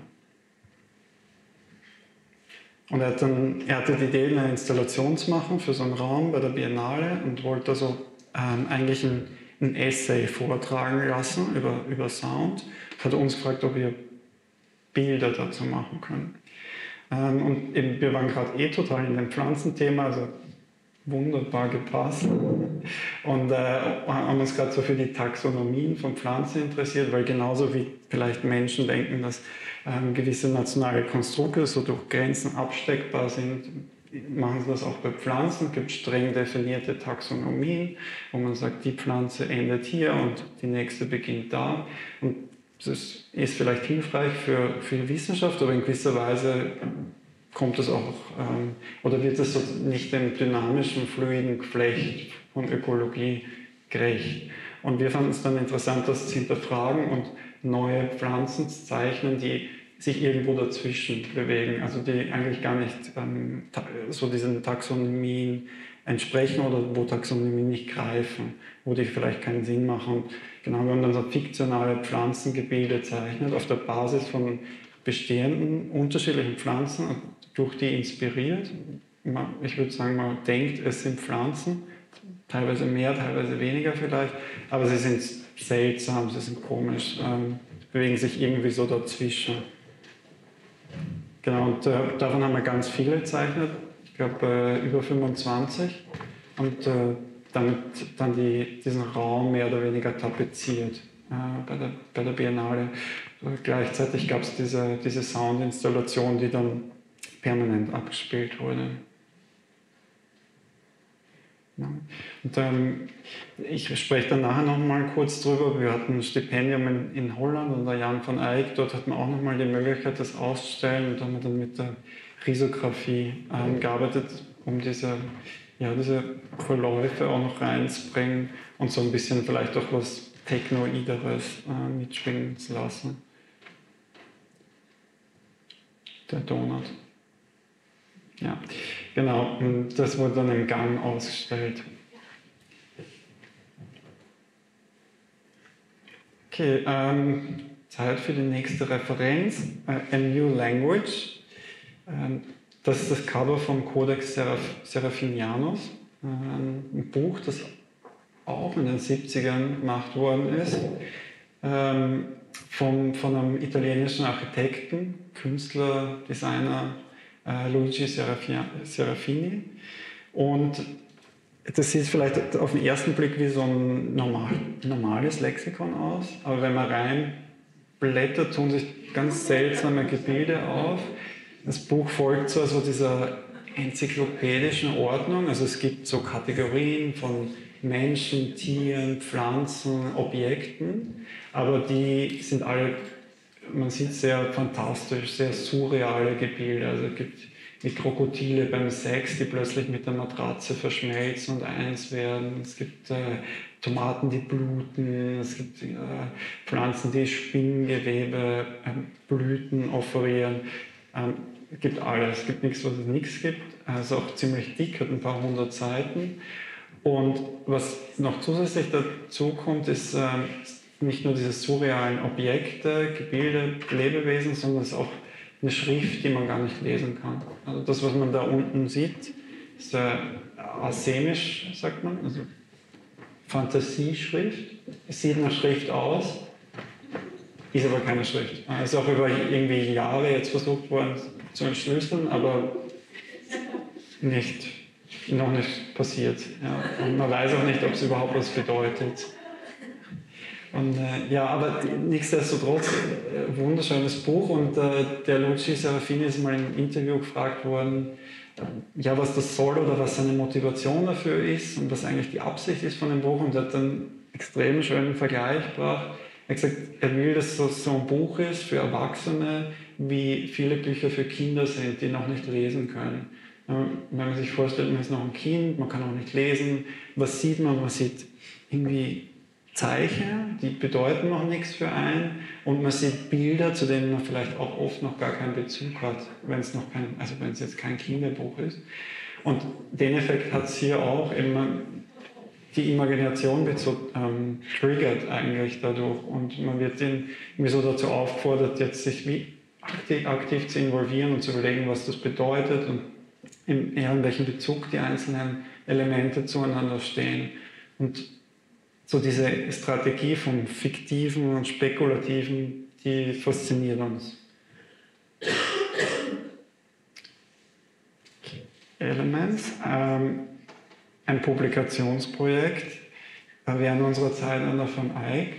Und er hatte die Idee, eine Installation zu machen für so einen Raum bei der Biennale und wollte also eigentlich ein Essay vortragen lassen über Sound. Hat uns gefragt, ob wir Bilder dazu machen können. Und eben, wir waren gerade total in dem Pflanzenthema, also wunderbar gepasst. Und haben uns gerade so für die Taxonomien von Pflanzen interessiert, weil genauso wie vielleicht Menschen denken, dass gewisse nationale Konstrukte so durch Grenzen absteckbar sind, machen sie das auch bei Pflanzen. Es gibt streng definierte Taxonomien, wo man sagt, die Pflanze endet hier und die nächste beginnt da. Und das ist vielleicht hilfreich für die Wissenschaft, aber in gewisser Weise kommt es auch, oder wird es so nicht dem dynamischen, fluiden Geflecht von Ökologie gerecht. Und wir fanden es dann interessant, das zu hinterfragen und neue Pflanzen zu zeichnen, die sich irgendwo dazwischen bewegen, also die eigentlich gar nicht so diesen Taxonomien entsprechen oder wo Taxonomien nicht greifen, wo die vielleicht keinen Sinn machen. Genau, wir haben dann so fiktionale Pflanzengebilde gezeichnet auf der Basis von bestehenden unterschiedlichen Pflanzen und durch die inspiriert. Ich würde sagen, man denkt, es sind Pflanzen, teilweise mehr, teilweise weniger vielleicht, aber sie sind seltsam, sie sind komisch, bewegen sich irgendwie so dazwischen. Genau, und davon haben wir ganz viele gezeichnet, ich glaube über 25, und damit dann diesen Raum mehr oder weniger tapeziert bei der Biennale. Gleichzeitig gab es diese Soundinstallation, die dann permanent abgespielt wurde. Ja. Und ich spreche dann nachher noch mal kurz drüber. Wir hatten ein Stipendium in Holland und der Jan van Eyck, dort hat man auch noch mal die Möglichkeit, das auszustellen, und da haben wir dann mit der Risografie gearbeitet, um diese Verläufe auch noch reinzubringen und so ein bisschen vielleicht auch was Technoideres mitschwingen zu lassen. Der Donut. Ja, genau, und das wurde dann im Gang ausgestellt. Okay, Zeit für die nächste Referenz. A New Language. Das ist das Cover vom Codex Seraphinianus, ein Buch, das auch in den 70ern gemacht worden ist, von einem italienischen Architekten, Künstler, Designer, Luigi Serafini. Und das sieht vielleicht auf den ersten Blick wie so ein normales Lexikon aus, aber wenn man reinblättert, tun sich ganz seltsame Gebilde auf. Das Buch folgt so also dieser enzyklopädischen Ordnung, also es gibt so Kategorien von Menschen, Tieren, Pflanzen, Objekten, aber die sind alle, man sieht, sehr fantastisch, sehr surreale Gebilde. Also es gibt die Krokodile beim Sex, die plötzlich mit der Matratze verschmelzen und eins werden. Es gibt Tomaten, die bluten. Es gibt Pflanzen, die Spinngewebe, Blüten offerieren. Es gibt alles. Es gibt nichts, was es nichts gibt. Es ist auch ziemlich dick, hat ein paar hundert Seiten. Und was noch zusätzlich dazu kommt, ist nicht nur diese surrealen Objekte, Gebilde, Lebewesen, sondern es ist auch eine Schrift, die man gar nicht lesen kann. Also das, was man da unten sieht, ist asemisch, sagt man, also Fantasieschrift. Es sieht nach Schrift aus, ist aber keine Schrift. Es ist auch über irgendwie Jahre jetzt versucht worden zu entschlüsseln, aber noch nicht passiert. Ja. Und man weiß auch nicht, ob es überhaupt was bedeutet. Und aber nichtsdestotrotz, wunderschönes Buch, und der Luigi Serafini ist mal im Interview gefragt worden, was das soll oder was seine Motivation dafür ist und was eigentlich die Absicht ist von dem Buch, und er hat dann einen extrem schönen Vergleich gebracht. Er hat gesagt, er will, dass das so ein Buch ist für Erwachsene, wie viele Bücher für Kinder sind, die noch nicht lesen können. Wenn man sich vorstellt, man ist noch ein Kind, man kann auch nicht lesen, was sieht man? Man sieht irgendwie Zeichen, die bedeuten noch nichts für einen, und man sieht Bilder, zu denen man vielleicht auch oft noch gar keinen Bezug hat, wenn es jetzt kein Kinderbuch ist. Und den Effekt hat es hier auch, eben die Imagination wird so triggert eigentlich dadurch, und man wird irgendwie so dazu aufgefordert, jetzt sich wie aktiv zu involvieren und zu überlegen, was das bedeutet und in welchem Bezug die einzelnen Elemente zueinander stehen. Und so diese Strategie vom Fiktiven und Spekulativen, die fasziniert uns. Elements, ein Publikationsprojekt während unserer Zeit an der Van Eyck.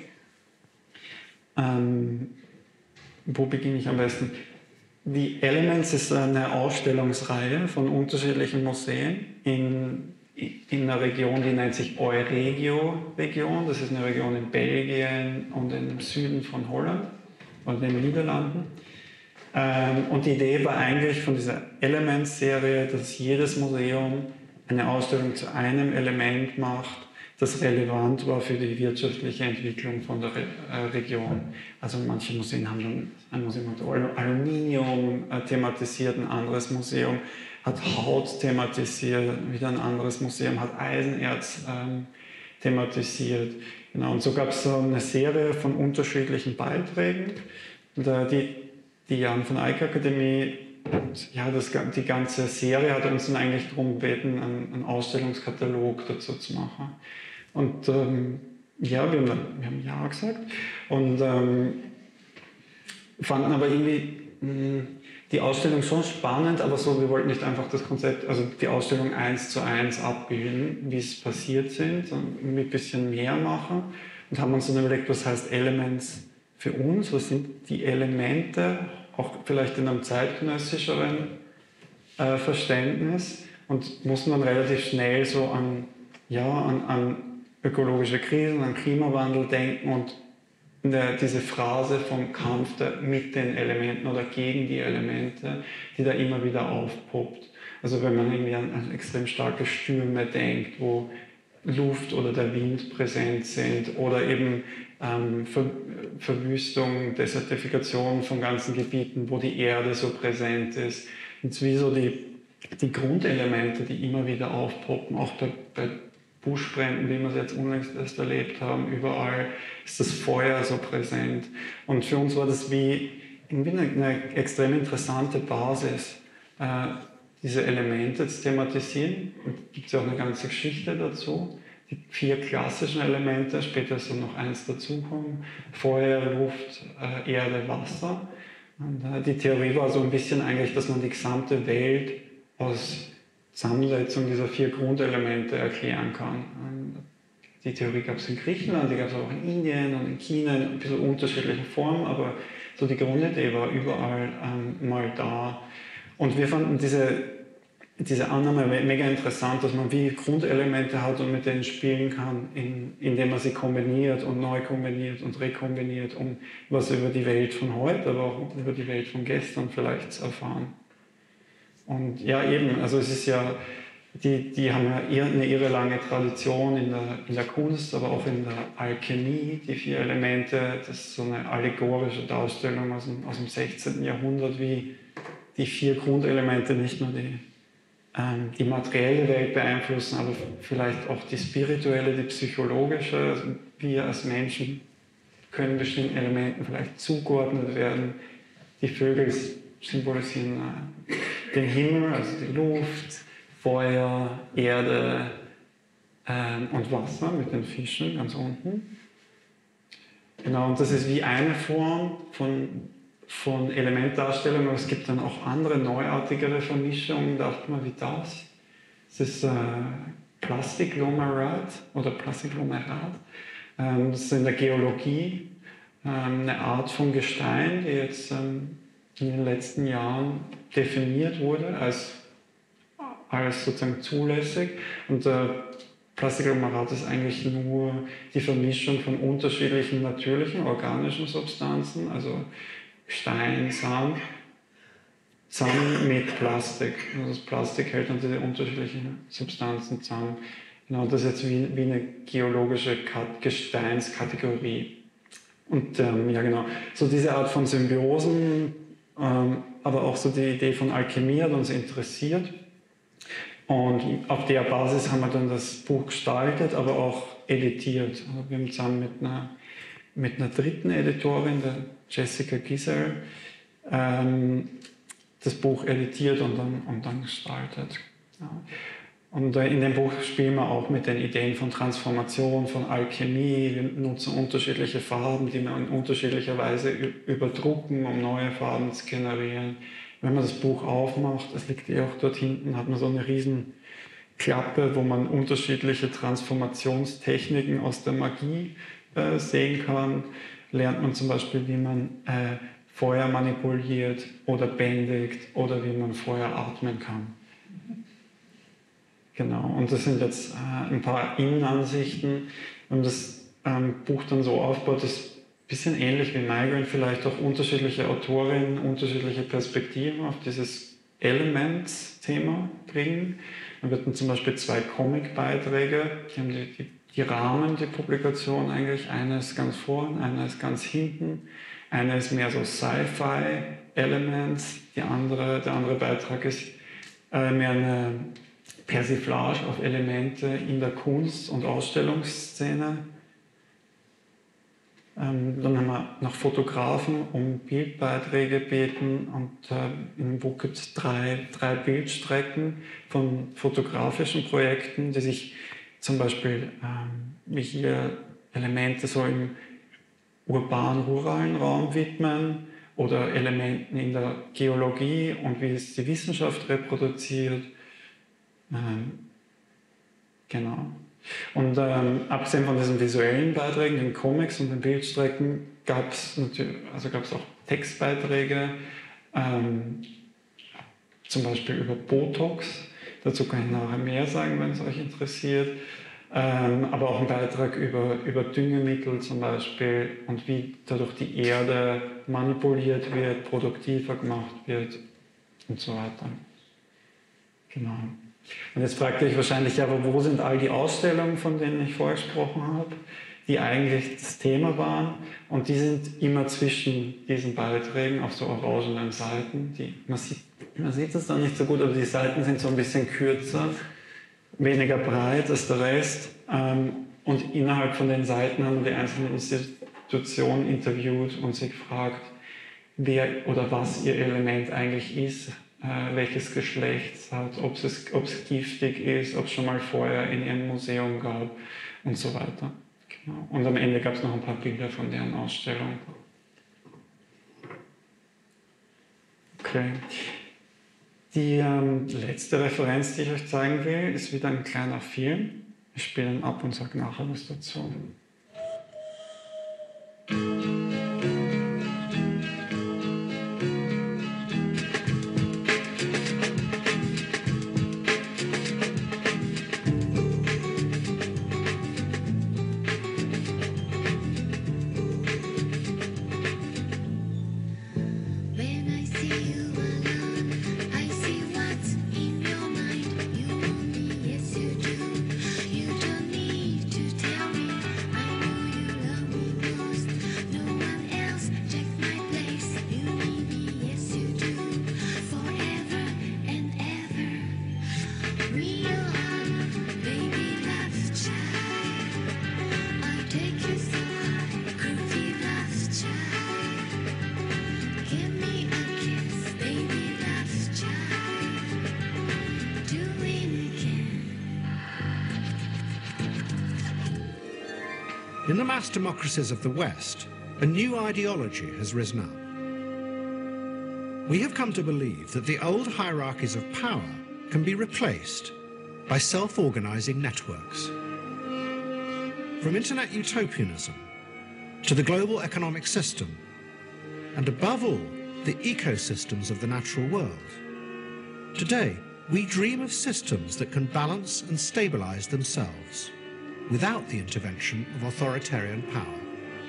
Wo beginne ich am besten? Die Elements ist eine Ausstellungsreihe von unterschiedlichen Museen in einer Region, die nennt sich Euregio-Region. Das ist eine Region in Belgien und im Süden von Holland und den Niederlanden. Und die Idee war eigentlich von dieser Elements-Serie, dass jedes Museum eine Ausstellung zu einem Element macht, das relevant war für die wirtschaftliche Entwicklung von der Region. Also manche Museen haben dann, ein Museum hat Aluminium thematisiert, ein anderes Museum hat Haut thematisiert, wieder ein anderes Museum hat Eisenerz thematisiert. Genau, und so gab es so eine Serie von unterschiedlichen Beiträgen. Und, die Jan van Eyck Akademie, die ganze Serie hat uns dann eigentlich darum gebeten, einen Ausstellungskatalog dazu zu machen. Und wir haben ja gesagt und fanden aber irgendwie die Ausstellung schon spannend, aber so, wir wollten nicht einfach das Konzept, also die Ausstellung 1:1 abbilden, wie es passiert sind, und ein bisschen mehr machen, und haben uns dann überlegt, was heißt Elements für uns, was sind die Elemente, auch vielleicht in einem zeitgenössischeren Verständnis, und mussten dann relativ schnell so an an ökologische Krisen, an Klimawandel denken und diese Phrase vom Kampf mit den Elementen oder gegen die Elemente, die da immer wieder aufpoppt. Also wenn man irgendwie an extrem starke Stürme denkt, wo Luft oder der Wind präsent sind oder eben Verwüstung, Desertifikation von ganzen Gebieten, wo die Erde so präsent ist. Und wie so die Grundelemente, die immer wieder aufpoppen, auch bei Buschbränden, wie wir es jetzt unlängst erst erlebt haben, überall ist das Feuer so präsent. Und für uns war das wie irgendwie eine extrem interessante Basis, diese Elemente zu thematisieren. Und gibt es ja auch eine ganze Geschichte dazu. Die 4 klassischen Elemente, später ist dann noch eins dazukommen: Feuer, Luft, Erde, Wasser. Und die Theorie war so ein bisschen eigentlich, dass man die gesamte Welt aus Zusammensetzung dieser 4 Grundelemente erklären kann. Die Theorie gab es in Griechenland, die gab es auch in Indien und in China in ein bisschen unterschiedlichen Formen, aber so die Grundidee war überall mal da. Und wir fanden diese Annahme mega interessant, dass man wie Grundelemente hat und mit denen spielen kann, indem man sie kombiniert und neu kombiniert und rekombiniert, um was über die Welt von heute, aber auch über die Welt von gestern vielleicht zu erfahren. Und ja, eben, also es ist ja, die haben ja eine irre lange Tradition in der Kunst, aber auch in der Alchemie, die 4 Elemente. Das ist so eine allegorische Darstellung aus dem 16. Jahrhundert, wie die 4 Grundelemente nicht nur die materielle Welt beeinflussen, aber vielleicht auch die spirituelle, die psychologische. Also wir als Menschen können bestimmten Elementen vielleicht zugeordnet werden. Die Vögel symbolisieren den Himmel, also die Luft, Feuer, Erde und Wasser mit den Fischen ganz unten. Genau, und das ist wie eine Form von Elementdarstellung, aber es gibt dann auch andere, neuartigere Vermischungen, dachte man, wie das. Das ist Plastiklomerat oder Plastiklomerat. Das ist in der Geologie eine Art von Gestein, die jetzt in den letzten Jahren definiert wurde als sozusagen zulässig. Und Plastiklomerat ist eigentlich nur die Vermischung von unterschiedlichen natürlichen, organischen Substanzen, also Stein, Sand, zusammen mit Plastik. Also das Plastik hält dann diese unterschiedlichen Substanzen zusammen. Genau, das ist jetzt wie eine geologische Gesteinskategorie. Und ja genau, so diese Art von Symbiosen, aber auch so die Idee von Alchemie hat uns interessiert. Und auf der Basis haben wir dann das Buch gestaltet, aber auch editiert. Also wir haben zusammen mit einer dritten Editorin, der Jessica Gisel, das Buch editiert und dann gestaltet. Ja. Und in dem Buch spielen wir auch mit den Ideen von Transformation, von Alchemie. Wir nutzen unterschiedliche Farben, die wir in unterschiedlicher Weise überdrucken, um neue Farben zu generieren. Wenn man das Buch aufmacht, das liegt auch dort hinten, hat man so eine riesen Klappe, wo man unterschiedliche Transformationstechniken aus der Magie sehen kann. Lernt man zum Beispiel, wie man Feuer manipuliert oder bändigt oder wie man Feuer atmen kann. Genau, und das sind jetzt ein paar Innenansichten. Wenn das Buch dann so aufbaut, ist ein bisschen ähnlich wie Migrant, vielleicht auch unterschiedliche Autorinnen, unterschiedliche Perspektiven auf dieses Elements-Thema bringen. Dann wird dann zum Beispiel 2 Comic-Beiträge, die haben die Rahmen, die Publikation eigentlich. Einer ist ganz vorn, einer ist ganz hinten. Einer ist mehr so Sci-Fi-Elements, der andere Beitrag ist mehr eine Persiflage auf Elemente in der Kunst- und Ausstellungsszene. Dann haben wir nach Fotografen um Bildbeiträge gebeten und in dem Buch gibt es drei Bildstrecken von fotografischen Projekten, die sich zum Beispiel wie hier Elemente so im urban-ruralen Raum widmen oder Elementen in der Geologie und wie es die Wissenschaft reproduziert. Genau. Und abgesehen von diesen visuellen Beiträgen, den Comics und den Bildstrecken, gab es auch Textbeiträge, zum Beispiel über Botox. Dazu kann ich nachher mehr sagen, wenn es euch interessiert. aber auch ein Beitrag über Düngemittel zum Beispiel und wie dadurch die Erde manipuliert wird, produktiver gemacht wird und so weiter. Genau. Und jetzt fragt ihr euch wahrscheinlich, ja, aber wo sind all die Ausstellungen, von denen ich vorher gesprochen habe, die eigentlich das Thema waren? Und die sind immer zwischen diesen Beiträgen auf so orangenen Seiten. Man sieht das da nicht so gut, aber die Seiten sind so ein bisschen kürzer, weniger breit als der Rest. Und innerhalb von den Seiten haben wir die einzelnen Institutionen interviewt und sie gefragt, wer oder was ihr Element eigentlich ist, welches Geschlecht es hat, ob es giftig ist, ob es schon mal vorher in ihrem Museum gab und so weiter. Genau. Und am Ende gab es noch ein paar Bilder von deren Ausstellung. Okay. Die letzte Referenz, die ich euch zeigen will, ist wieder ein kleiner Film. Ich spiele ihn ab und sage nachher was dazu. In the mass democracies of the West, a new ideology has risen up. We have come to believe that the old hierarchies of power can be replaced by self-organizing networks. From internet utopianism to the global economic system, and above all, the ecosystems of the natural world. Today, we dream of systems that can balance and stabilize themselves without the intervention of authoritarian power.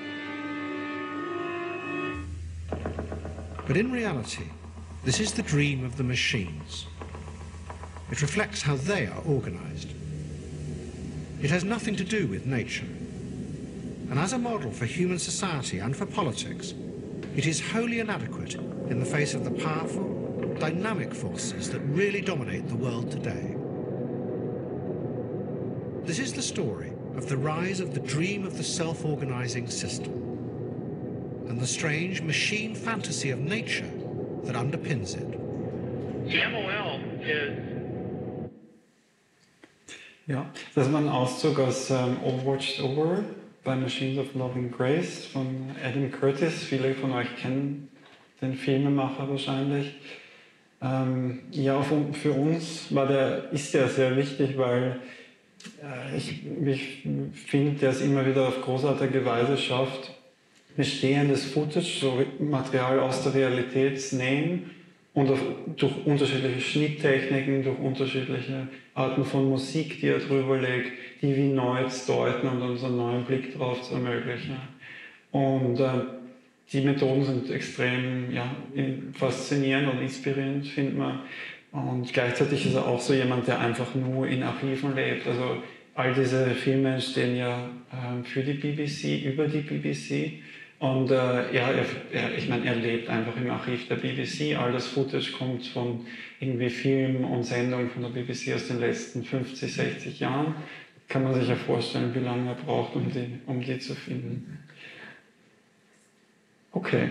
But in reality, this is the dream of the machines. It reflects how they are organized. It has nothing to do with nature. And as a model for human society and for politics, it is wholly inadequate in the face of the powerful, dynamic forces that really dominate the world today. This is the story of the rise of the dream of the self-organizing system and the strange machine fantasy of nature that underpins it. The MOL is... Ja, das war ein Auszug aus All Watched Over bei Machines of Love and Grace von Adam Curtis. Viele von euch kennen den Filmemacher wahrscheinlich. Ja, für uns ist der sehr wichtig, weil ich finde, der es immer wieder auf großartige Weise schafft, bestehendes Footage, so Material aus der Realität nehmen und durch unterschiedliche Schnitttechniken, durch unterschiedliche Arten von Musik, die er drüber legt, die wie neu zu deuten und uns einen neuen Blick drauf zu ermöglichen. Und die Methoden sind extrem faszinierend und inspirierend, findet man. Und gleichzeitig ist er auch so jemand, der einfach nur in Archiven lebt. Also all diese Filme entstehen ja für die BBC, über die BBC. Und er lebt einfach im Archiv der BBC. All das Footage kommt von irgendwie Filmen und Sendungen von der BBC aus den letzten 50, 60 Jahren. Kann man sich ja vorstellen, wie lange er braucht, um die zu finden. Okay,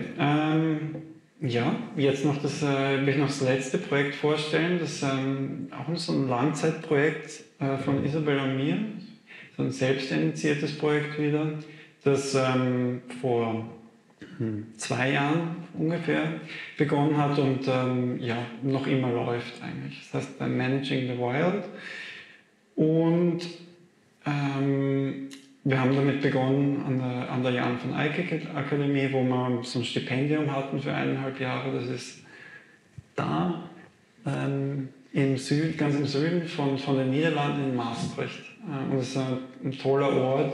jetzt noch will ich noch das letzte Projekt vorstellen. Das ist auch so ein Langzeitprojekt von Isabel und mir, so ein selbstinitiiertes Projekt wieder, das vor 2 Jahren ungefähr begonnen hat und noch immer läuft eigentlich. Das heißt Managing the Wild. Und wir haben damit begonnen an der Jan van Eyck Akademie, wo wir so ein Stipendium hatten für 1,5 Jahre. Das ist da. im Süden, ganz im Süden von den Niederlanden in Maastricht. Und es ist ein toller Ort.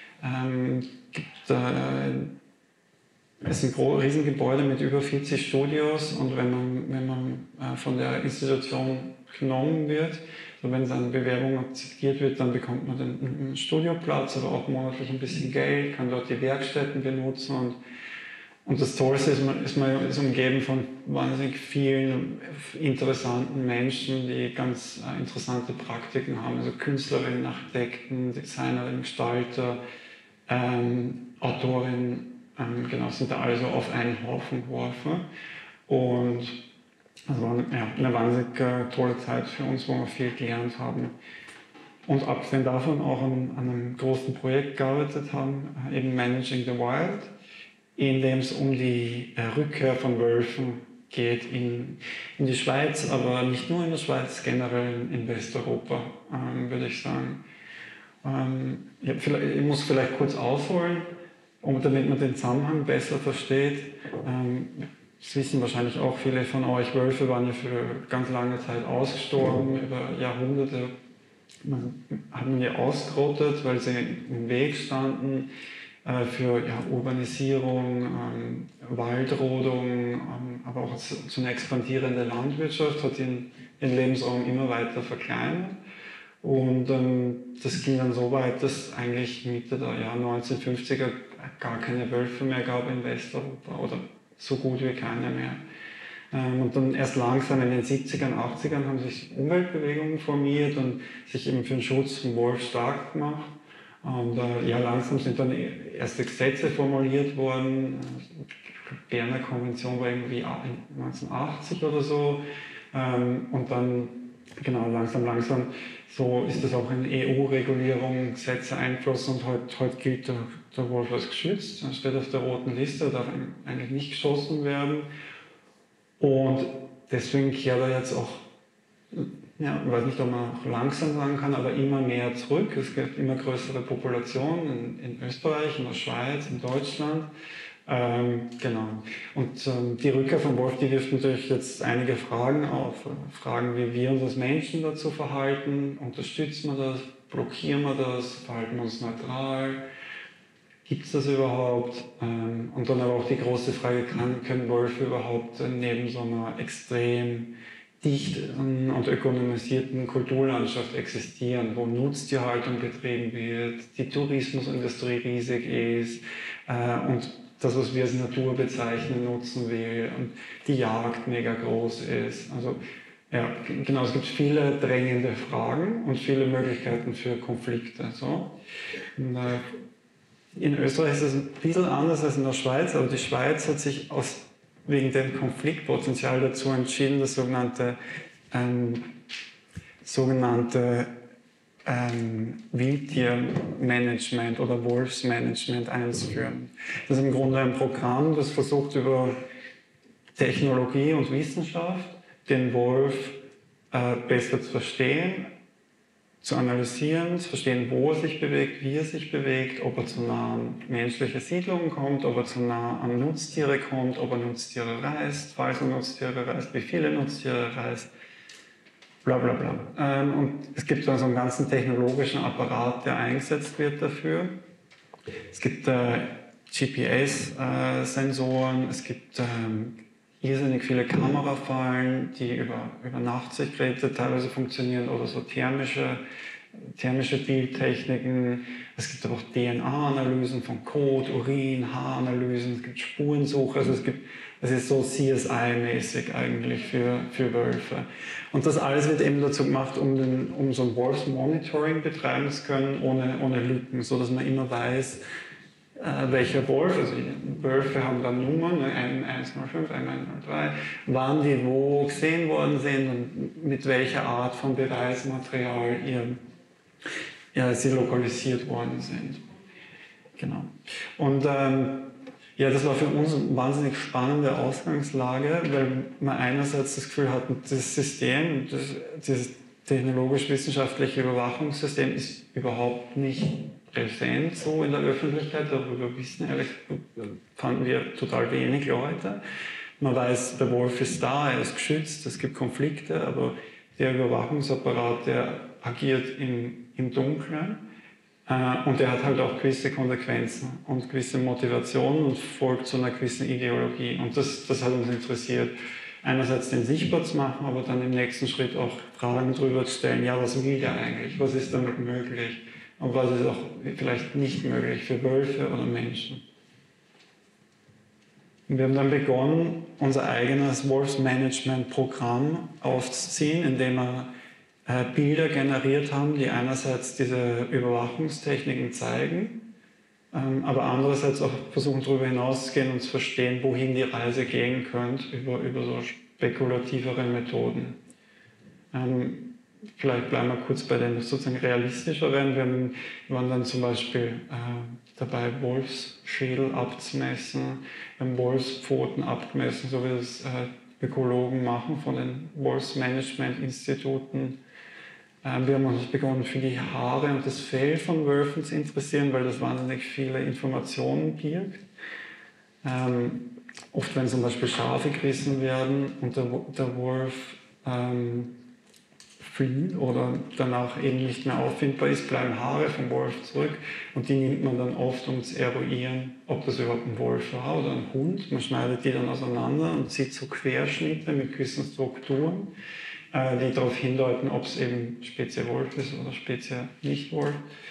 Es ist ein Riesengebäude mit über 40 Studios, und wenn man von der Institution genommen wird, also wenn seine Bewerbung akzeptiert wird, dann bekommt man einen Studioplatz, aber auch monatlich ein bisschen Geld, kann dort die Werkstätten benutzen, und das Tollste ist, man ist umgeben von wahnsinnig vielen interessanten Menschen, die ganz interessante Praktiken haben, also Künstlerinnen, Architekten, Designerinnen, Gestalter, Autorinnen, genau, sind da alle so auf einen Haufen geworfen. Und das war eine wahnsinnig tolle Zeit für uns, wo wir viel gelernt haben. Und abgesehen davon auch an einem großen Projekt gearbeitet haben, eben Managing the Wild, in dem es um die Rückkehr von Wölfen geht in die Schweiz, aber nicht nur in der Schweiz, generell in Westeuropa, würde ich sagen. Ich muss vielleicht kurz ausholen, damit man den Zusammenhang besser versteht. Das wissen wahrscheinlich auch viele von euch, Wölfe waren ja für ganz lange Zeit ausgestorben, über Jahrhunderte haben die ausgerottet, weil sie im Weg standen für Urbanisierung, Waldrodung, aber auch so eine expandierende Landwirtschaft hat ihren Lebensraum immer weiter verkleinert. Und das ging dann so weit, dass eigentlich Mitte der Jahre 1950er gar keine Wölfe mehr gab in Westeuropa oder so gut wie keine mehr. Und dann erst langsam in den 70ern, 80ern haben sich Umweltbewegungen formiert und sich eben für den Schutz vom Wolf stark gemacht. Und langsam sind dann erste Gesetze formuliert worden. Die Berner Konvention war irgendwie 1980 oder so. Und dann, genau, langsam, so ist das auch in EU-Regulierung, Gesetze einflossen, und heute gilt der Wolf als geschützt. Er steht auf der roten Liste, darf eigentlich nicht geschossen werden. Und deswegen kehrt er jetzt auch, ich weiß nicht, ob man auch langsam sagen kann, aber immer mehr zurück. Es gibt immer größere Populationen in Österreich, in der Schweiz, in Deutschland. Genau. Und die Rückkehr vom Wolf, die wirft natürlich jetzt einige Fragen auf. Fragen, wie wir uns als Menschen dazu verhalten. Unterstützen wir das? Blockieren wir das? Verhalten wir uns neutral? Gibt es das überhaupt? Und dann aber auch die große Frage, können Wölfe überhaupt neben so einer extrem dichten und ökonomisierten Kulturlandschaft existieren, wo Nutztierhaltung betrieben wird, die Tourismusindustrie riesig ist und das, was wir als Natur bezeichnen, nutzen will und die Jagd mega groß ist. Also genau, es gibt viele drängende Fragen und viele Möglichkeiten für Konflikte. So. Und, in Österreich ist es ein bisschen anders als in der Schweiz, aber die Schweiz hat sich wegen dem Konfliktpotenzial dazu entschieden, das sogenannte Wildtiermanagement oder Wolfsmanagement einzuführen. Das ist im Grunde ein Programm, das versucht, über Technologie und Wissenschaft den Wolf besser zu verstehen, zu analysieren, zu verstehen, wo er sich bewegt, wie er sich bewegt, ob er zu nah an menschliche Siedlungen kommt, ob er zu nah an Nutztiere kommt, ob er Nutztiere reißt, falls er Nutztiere reißt, wie viele Nutztiere reißt, bla bla bla. Und es gibt dann so einen ganzen technologischen Apparat, der eingesetzt wird dafür. Es gibt GPS-Sensoren, es gibt irrsinnig viele Kamerafallen, die über Nachtsichtgeräte teilweise funktionieren oder so thermische Bildtechniken. Es gibt aber auch DNA-Analysen von Kot, Urin, Haaranalysen, es gibt Spurensuche, also es ist so CSI-mäßig eigentlich für Wölfe. Und das alles wird eben dazu gemacht, um so ein Wolfsmonitoring betreiben zu können, ohne Lücken, sodass man immer weiß, welcher Wolf, also Wölfe haben dann Nummern, 105, 103, wann die wo gesehen worden sind und mit welcher Art von Beweismaterial sie lokalisiert worden sind. Genau. Und das war für uns eine wahnsinnig spannende Ausgangslage, weil man einerseits das Gefühl hat, das System, dieses technologisch-wissenschaftliche Überwachungssystem ist überhaupt nicht präsent so in der Öffentlichkeit, darüber fanden wir total wenig Leute. Man weiß, der Wolf ist da, er ist geschützt, es gibt Konflikte, aber der Überwachungsapparat, der agiert im Dunkeln und der hat halt auch gewisse Konsequenzen und gewisse Motivationen und folgt zu einer gewissen Ideologie. Und das hat uns interessiert. Einerseits den sichtbar zu machen, aber dann im nächsten Schritt auch Fragen darüber zu stellen, ja, was will der eigentlich, was ist damit möglich und was ist auch vielleicht nicht möglich für Wölfe oder Menschen. Und wir haben dann begonnen, unser eigenes Wolfsmanagement-Programm aufzuziehen, indem wir Bilder generiert haben, die einerseits diese Überwachungstechniken zeigen, aber andererseits auch versuchen, darüber hinauszugehen und zu verstehen, wohin die Reise gehen könnte über so spekulativere Methoden. Vielleicht bleiben wir kurz bei den sozusagen realistischeren. Wir waren dann zum Beispiel dabei, Wolfsschädel abzumessen, Wolfspfoten abgemessen, so wie das Ökologen machen von den Wolfsmanagement-Instituten. Wir haben uns begonnen, für die Haare und das Fell von Wölfen zu interessieren, weil das wahnsinnig viele Informationen birgt. Oft, wenn zum Beispiel Schafe gerissen werden und der Wolf flieht oder danach eben nicht mehr auffindbar ist, bleiben Haare vom Wolf zurück und die nimmt man dann oft, um zu eruieren, ob das überhaupt ein Wolf war oder ein Hund. Man schneidet die dann auseinander und sieht so Querschnitte mit gewissen Strukturen, die darauf hindeuten, ob es eben Spezie Wolf ist oder Spezie Nicht-Wolf.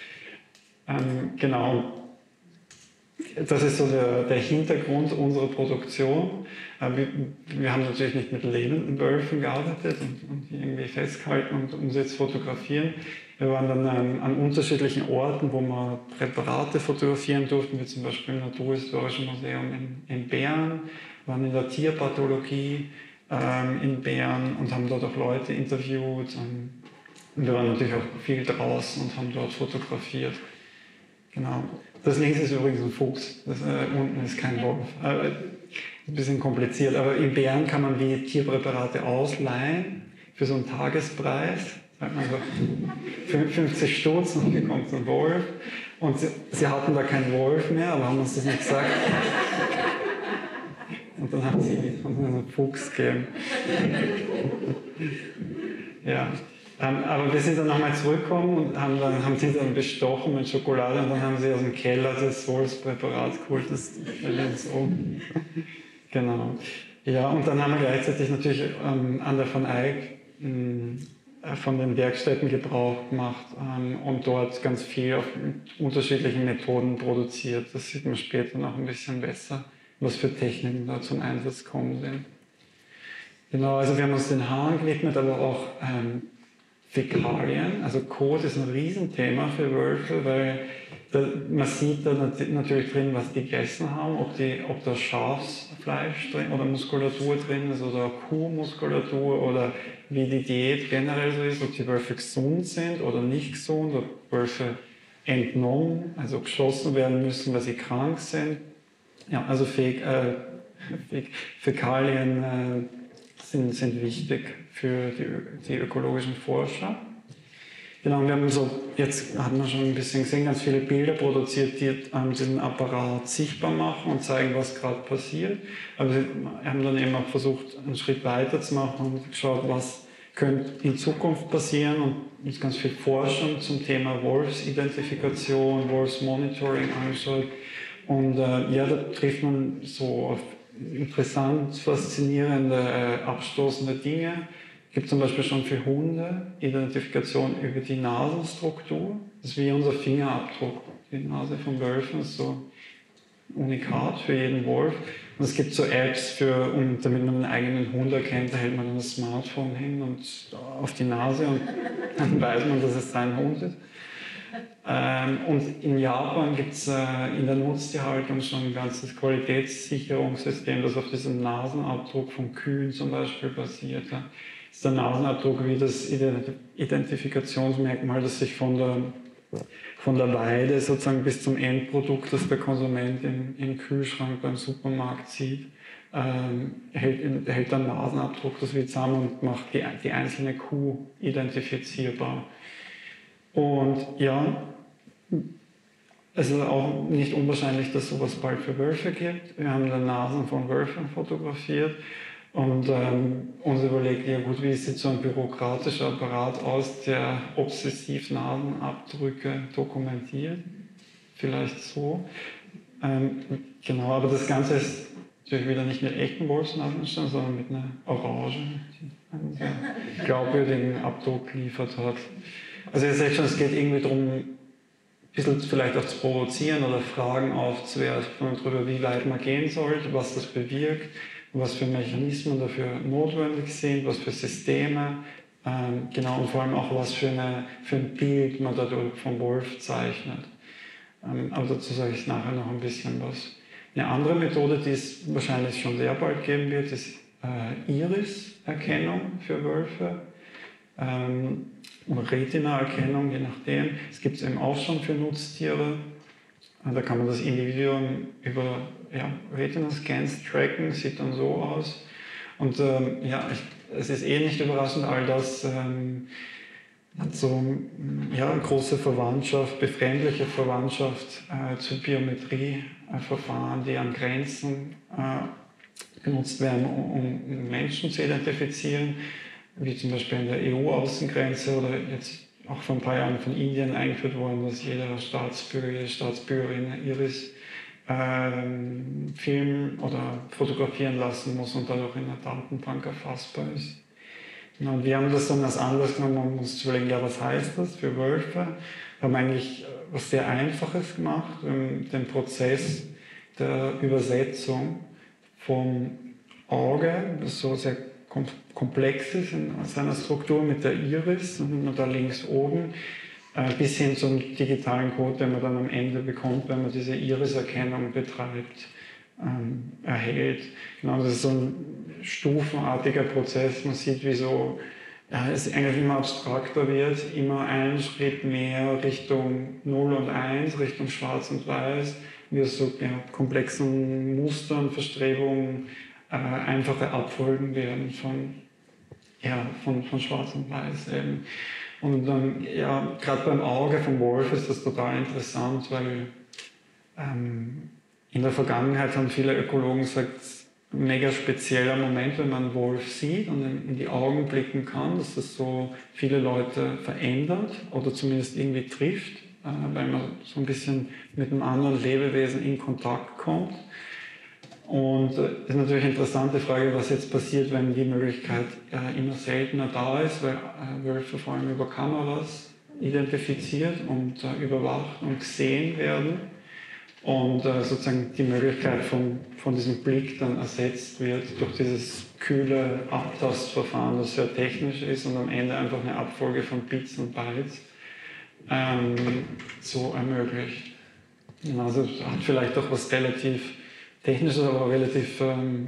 Genau, das ist so der Hintergrund unserer Produktion. Wir haben natürlich nicht mit lebenden Wölfen gearbeitet und die irgendwie festgehalten und uns jetzt fotografieren. Wir waren dann an unterschiedlichen Orten, wo wir Präparate fotografieren durften, wie zum Beispiel im Naturhistorischen Museum in Bern, waren in der Tierpathologie in Bern und haben dort auch Leute interviewt. Und wir waren natürlich auch viel draußen und haben dort fotografiert. Genau. Das links ist übrigens ein Fuchs, das unten ist kein Wolf. Ein bisschen kompliziert, aber in Bern kann man wie Tierpräparate ausleihen für so einen Tagespreis. Sagt man so 50 Stutz und hier kommt so ein Wolf. Und sie hatten da keinen Wolf mehr, aber haben uns das nicht gesagt. Und dann haben sie uns einen Fuchs gegeben. Ja. Aber wir sind dann nochmal zurückgekommen und haben sie dann bestochen mit Schokolade und dann haben sie aus dem Keller das Wolfspräparat geholt, das so. Genau. Ja, und dann haben wir gleichzeitig natürlich an der Van Eyck von den Werkstätten Gebrauch gemacht und dort ganz viel auf unterschiedlichen Methoden produziert. Das sieht man später noch ein bisschen besser, was für Techniken da zum Einsatz gekommen sind. Genau, also wir haben uns den Haaren gewidmet, aber auch Fäkalien, also Kot ist ein Riesenthema für Wölfe, weil man sieht da natürlich drin, was die gegessen haben, ob da Schafsfleisch drin oder Muskulatur drin ist oder Kuhmuskulatur oder wie die Diät generell so ist, ob die Wölfe gesund sind oder nicht gesund, ob Wölfe entnommen, also geschossen werden müssen, weil sie krank sind. Ja, also Fäkalien sind wichtig für die ökologischen Forscher. Genau, wir haben jetzt hat man schon ein bisschen gesehen, ganz viele Bilder produziert, die diesen Apparat sichtbar machen und zeigen, was gerade passiert. Aber wir haben dann eben auch versucht, einen Schritt weiter zu machen und geschaut, was könnte in Zukunft passieren und uns ganz viel Forschung zum Thema Wolfsidentifikation, Wolfsmonitoring angeschaut. Und ja, da trifft man so auf interessant, faszinierende, abstoßende Dinge. Es gibt zum Beispiel schon für Hunde Identifikation über die Nasenstruktur. Das ist wie unser Fingerabdruck. Die Nase von Wölfen ist so unikat für jeden Wolf. Und es gibt so Apps, damit man den eigenen Hund erkennt, da hält man dann das Smartphone hin und auf die Nase und dann weiß man, dass es sein Hund ist. Und in Japan gibt es in der Nutztierhaltung schon ein ganzes Qualitätssicherungssystem, das auf diesem Nasenabdruck von Kühen zum Beispiel basiert. Das ist der Nasenabdruck wie das Identifikationsmerkmal, das sich von der Weide sozusagen bis zum Endprodukt, das der Konsument im Kühlschrank beim Supermarkt sieht, hält der Nasenabdruck das wie zusammen und macht die einzelne Kuh identifizierbar. Und ja, es ist auch nicht unwahrscheinlich, dass sowas bald für Wölfe gibt. Wir haben dann Nasen von Wölfen fotografiert Und uns überlegt, ja gut, wie sieht so ein bürokratischer Apparat aus, der obsessiv Nasenabdrücke dokumentiert? Vielleicht so. Genau, aber das Ganze ist natürlich wieder nicht mit echten Wolfsnasen entstanden, sondern mit einer Orange, die einen sehr glaubwürdigen Abdruck geliefert hat. Also ihr seht schon, es geht irgendwie darum, ein bisschen vielleicht auch zu provozieren oder Fragen aufzuwerfen darüber, wie weit man gehen sollte, was das bewirkt, was für Mechanismen dafür notwendig sind, was für Systeme, genau, und vor allem auch was für ein Bild man dadurch vom Wolf zeichnet. Aber dazu sage ich nachher noch ein bisschen was. Eine andere Methode, die es wahrscheinlich schon sehr bald geben wird, ist Iris-Erkennung für Wölfe. Oder Retina-Erkennung, je nachdem. Es gibt es eben auch schon für Nutztiere. Da kann man das Individuum über Retina-Scans tracken, sieht dann so aus. Und es ist nicht überraschend, all das hat so eine große Verwandtschaft, befremdliche Verwandtschaft zu Biometrieverfahren, die an Grenzen genutzt werden, um Menschen zu identifizieren, wie zum Beispiel in der EU-Außengrenze oder jetzt auch vor ein paar Jahren von Indien eingeführt worden, dass jeder Staatsbürger, jede Staatsbürgerin Iris filmen oder fotografieren lassen muss und dadurch in der Datenbank erfassbar ist. Und wir haben das dann als Anlass genommen, um uns zu überlegen, ja, was heißt das für Wölfe? Wir haben eigentlich was sehr Einfaches gemacht, den Prozess der Übersetzung vom Auge, das so sehr komplex ist in seiner Struktur mit der Iris und da links oben, bis hin zum digitalen Code, den man dann am Ende bekommt, wenn man diese Iris-Erkennung betreibt, erhält. Genau, das ist so ein stufenartiger Prozess. Man sieht, wie so es eigentlich immer abstrakter wird, immer einen Schritt mehr Richtung 0 und 1, Richtung Schwarz und Weiß, wie aus so komplexen Mustern, Verstrebungen einfache Abfolgen werden von Schwarz und Weiß eben. Und dann, gerade beim Auge vom Wolf ist das total interessant, weil in der Vergangenheit haben viele Ökologen gesagt, ein mega spezieller Moment, wenn man einen Wolf sieht und in die Augen blicken kann, dass das so viele Leute verändert oder zumindest irgendwie trifft, weil man so ein bisschen mit einem anderen Lebewesen in Kontakt kommt. Und das ist natürlich eine interessante Frage, was jetzt passiert, wenn die Möglichkeit immer seltener da ist, weil Wölfe vor allem über Kameras identifiziert und überwacht und gesehen werden und sozusagen die Möglichkeit von diesem Blick dann ersetzt wird durch dieses kühle Abtastverfahren, das sehr technisch ist und am Ende einfach eine Abfolge von Bits und Bytes so ermöglicht. Also hat vielleicht auch was relativ Technisches, aber relativ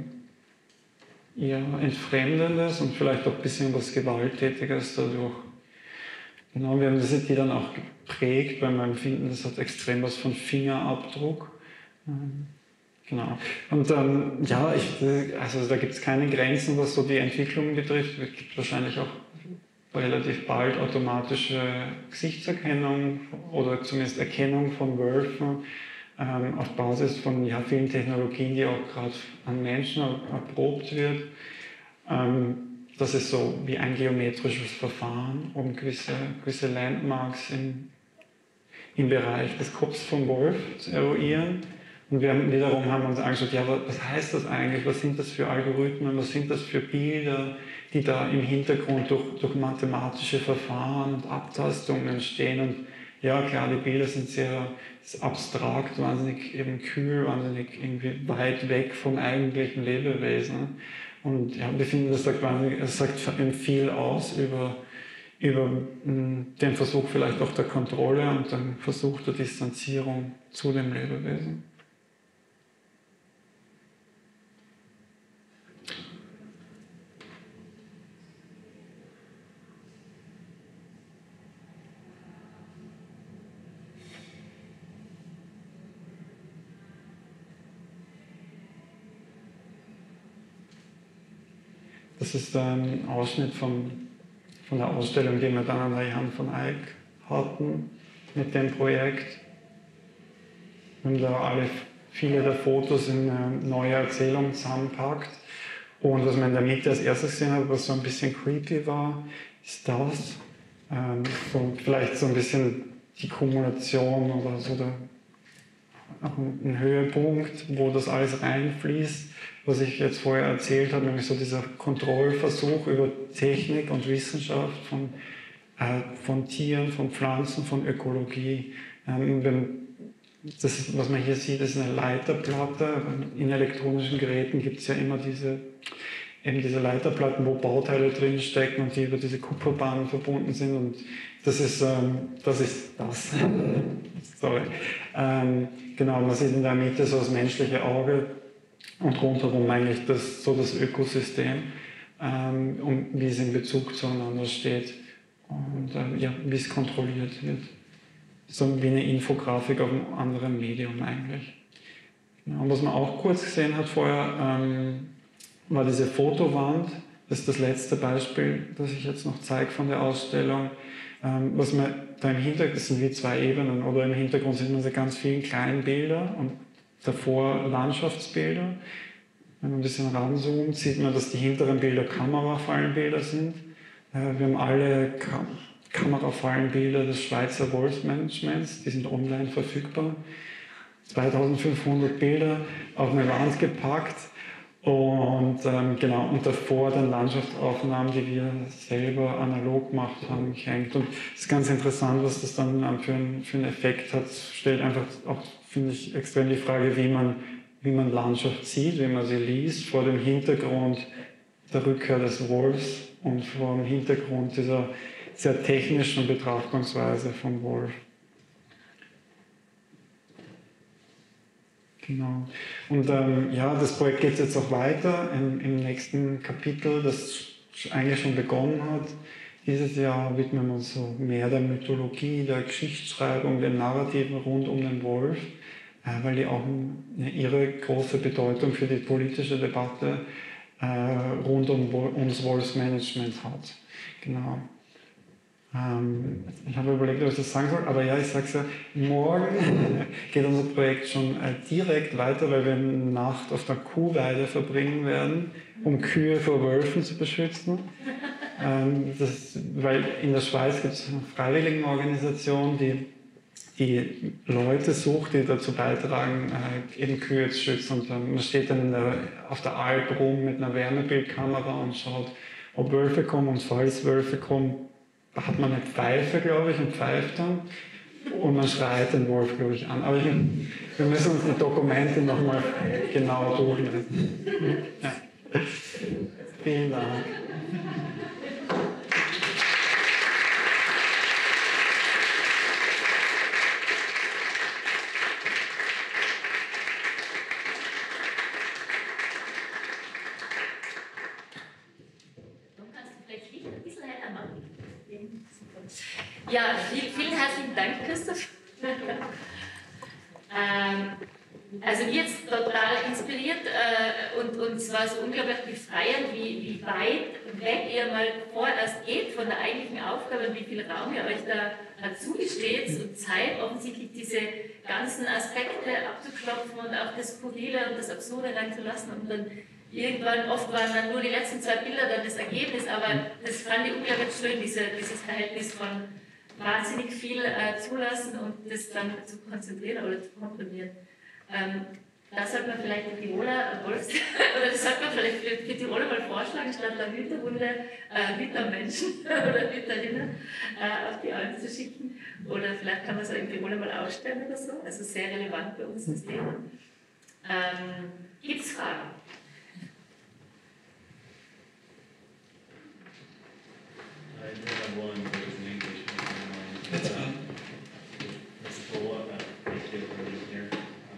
Entfremdendes und vielleicht auch ein bisschen was Gewalttätiges dadurch. Genau, wir haben die dann auch geprägt, weil wir empfinden, das hat extrem was von Fingerabdruck. Genau. Und also da gibt es keine Grenzen, was so die Entwicklung betrifft. Es gibt wahrscheinlich auch relativ bald automatische Gesichtserkennung oder zumindest Erkennung von Wölfen. Auf Basis von vielen Technologien, die auch gerade an Menschen erprobt wird. Das ist so wie ein geometrisches Verfahren, um gewisse Landmarks im Bereich des Kopfs vom Wolf zu eruieren. Und wir haben uns angeschaut, was heißt das eigentlich? Was sind das für Algorithmen? Was sind das für Bilder, die da im Hintergrund durch mathematische Verfahren und Abtastungen entstehen? Und ja, klar, die Bilder sind sehr abstrakt, wahnsinnig eben kühl, wahnsinnig irgendwie weit weg vom eigentlichen Lebewesen. Und wir finden, das sagt viel aus über den Versuch vielleicht auch der Kontrolle und den Versuch der Distanzierung zu dem Lebewesen. Das ist ein Ausschnitt von der Ausstellung, die wir dann an der Johann von Eyck hatten mit dem Projekt. Wir haben da viele der Fotos in eine neue Erzählung zusammenpackt Und was man in der Mitte als erstes gesehen hat, was so ein bisschen creepy war, ist das. So vielleicht so ein bisschen die Kumulation oder so auch ein Höhepunkt, wo das alles reinfließt, was ich jetzt vorher erzählt habe, nämlich so dieser Kontrollversuch über Technik und Wissenschaft von Tieren, von Pflanzen, von Ökologie. Das, was man hier sieht, ist eine Leiterplatte. In elektronischen Geräten gibt es ja immer diese Leiterplatten, wo Bauteile drinstecken und die über diese Kupferbahnen verbunden sind. Und das ist das. Sorry. Genau, man sieht in der Mitte so das menschliche Auge und rundherum eigentlich das Ökosystem und wie es in Bezug zueinander steht und wie es kontrolliert wird. So wie eine Infografik auf einem anderen Medium eigentlich. Genau. Und was man auch kurz gesehen hat vorher, war diese Fotowand. Das ist das letzte Beispiel, das ich jetzt noch zeige von der Ausstellung. Was man da im Hintergrund, das sind wie zwei Ebenen, oder im Hintergrund sind diese ganz vielen kleinen Bilder und davor Landschaftsbilder. Wenn man ein bisschen ranzoomt, sieht man, dass die hinteren Bilder Kamerafallenbilder sind. Wir haben alle Kamerafallenbilder des Schweizer Wolfsmanagements, die sind online verfügbar. 2500 Bilder auf eine Wand gepackt. Und genau, und davor dann Landschaftsaufnahmen, die wir selber analog gemacht haben, gehängt. Und es ist ganz interessant, was das dann für einen Effekt hat. Es stellt einfach auch, finde ich, extrem die Frage, wie man Landschaft sieht, wie man sie liest, vor dem Hintergrund der Rückkehr des Wolfs und vor dem Hintergrund dieser sehr technischen Betrachtungsweise vom Wolf. Genau. Und das Projekt geht jetzt auch weiter im nächsten Kapitel, das eigentlich schon begonnen hat. Dieses Jahr widmen wir uns so mehr der Mythologie, der Geschichtsschreibung, den Narrativen rund um den Wolf, weil die auch ihre große Bedeutung für die politische Debatte rund ums Wolfsmanagement hat. Genau. Ich habe überlegt, ob ich das sagen soll, aber ja, ich sage es ja, morgen geht unser Projekt schon direkt weiter, weil wir eine Nacht auf der Kuhweide verbringen werden, um Kühe vor Wölfen zu beschützen. Weil in der Schweiz gibt es eine Freiwilligenorganisation, die Leute sucht, die dazu beitragen, eben Kühe zu schützen. Und man steht dann auf der Alp rum mit einer Wärmebildkamera und schaut, ob Wölfe kommen, und falls Wölfe kommen, hat man eine Pfeife, glaube ich, und pfeift dann. Und man schreit den Wolf, glaube ich, an. Aber wir müssen uns die Dokumente nochmal genau durchlesen. Ja. Vielen Dank. Ja, vielen herzlichen Dank, Christoph. Also mir jetzt total inspiriert und zwar so unglaublich befreiend, wie weit weg ihr mal vorerst geht von der eigentlichen Aufgabe und wie viel Raum ihr euch da zugesteht und Zeit, offensichtlich diese ganzen Aspekte abzuklopfen und auch das Skurrile und das Absurde reinzulassen und dann irgendwann, oft waren dann nur die letzten 2 Bilder dann das Ergebnis, aber das fand ich unglaublich schön, dieses Verhältnis von wahnsinnig viel zulassen und das dann zu konzentrieren oder zu komprimieren. Da sollte man vielleicht die Tiroler oder das sollte man vielleicht für Tiroler mal vorschlagen, statt der Hüterhunde Hütermenschen oder Hüterinnen auf die Alpen zu schicken. Oder vielleicht kann man es auch in Tiroler mal ausstellen oder so. Also sehr relevant bei uns das Thema. Gibt es Fragen? I do have one, but it's in English. That's fine. That's cool. Thank you for being here.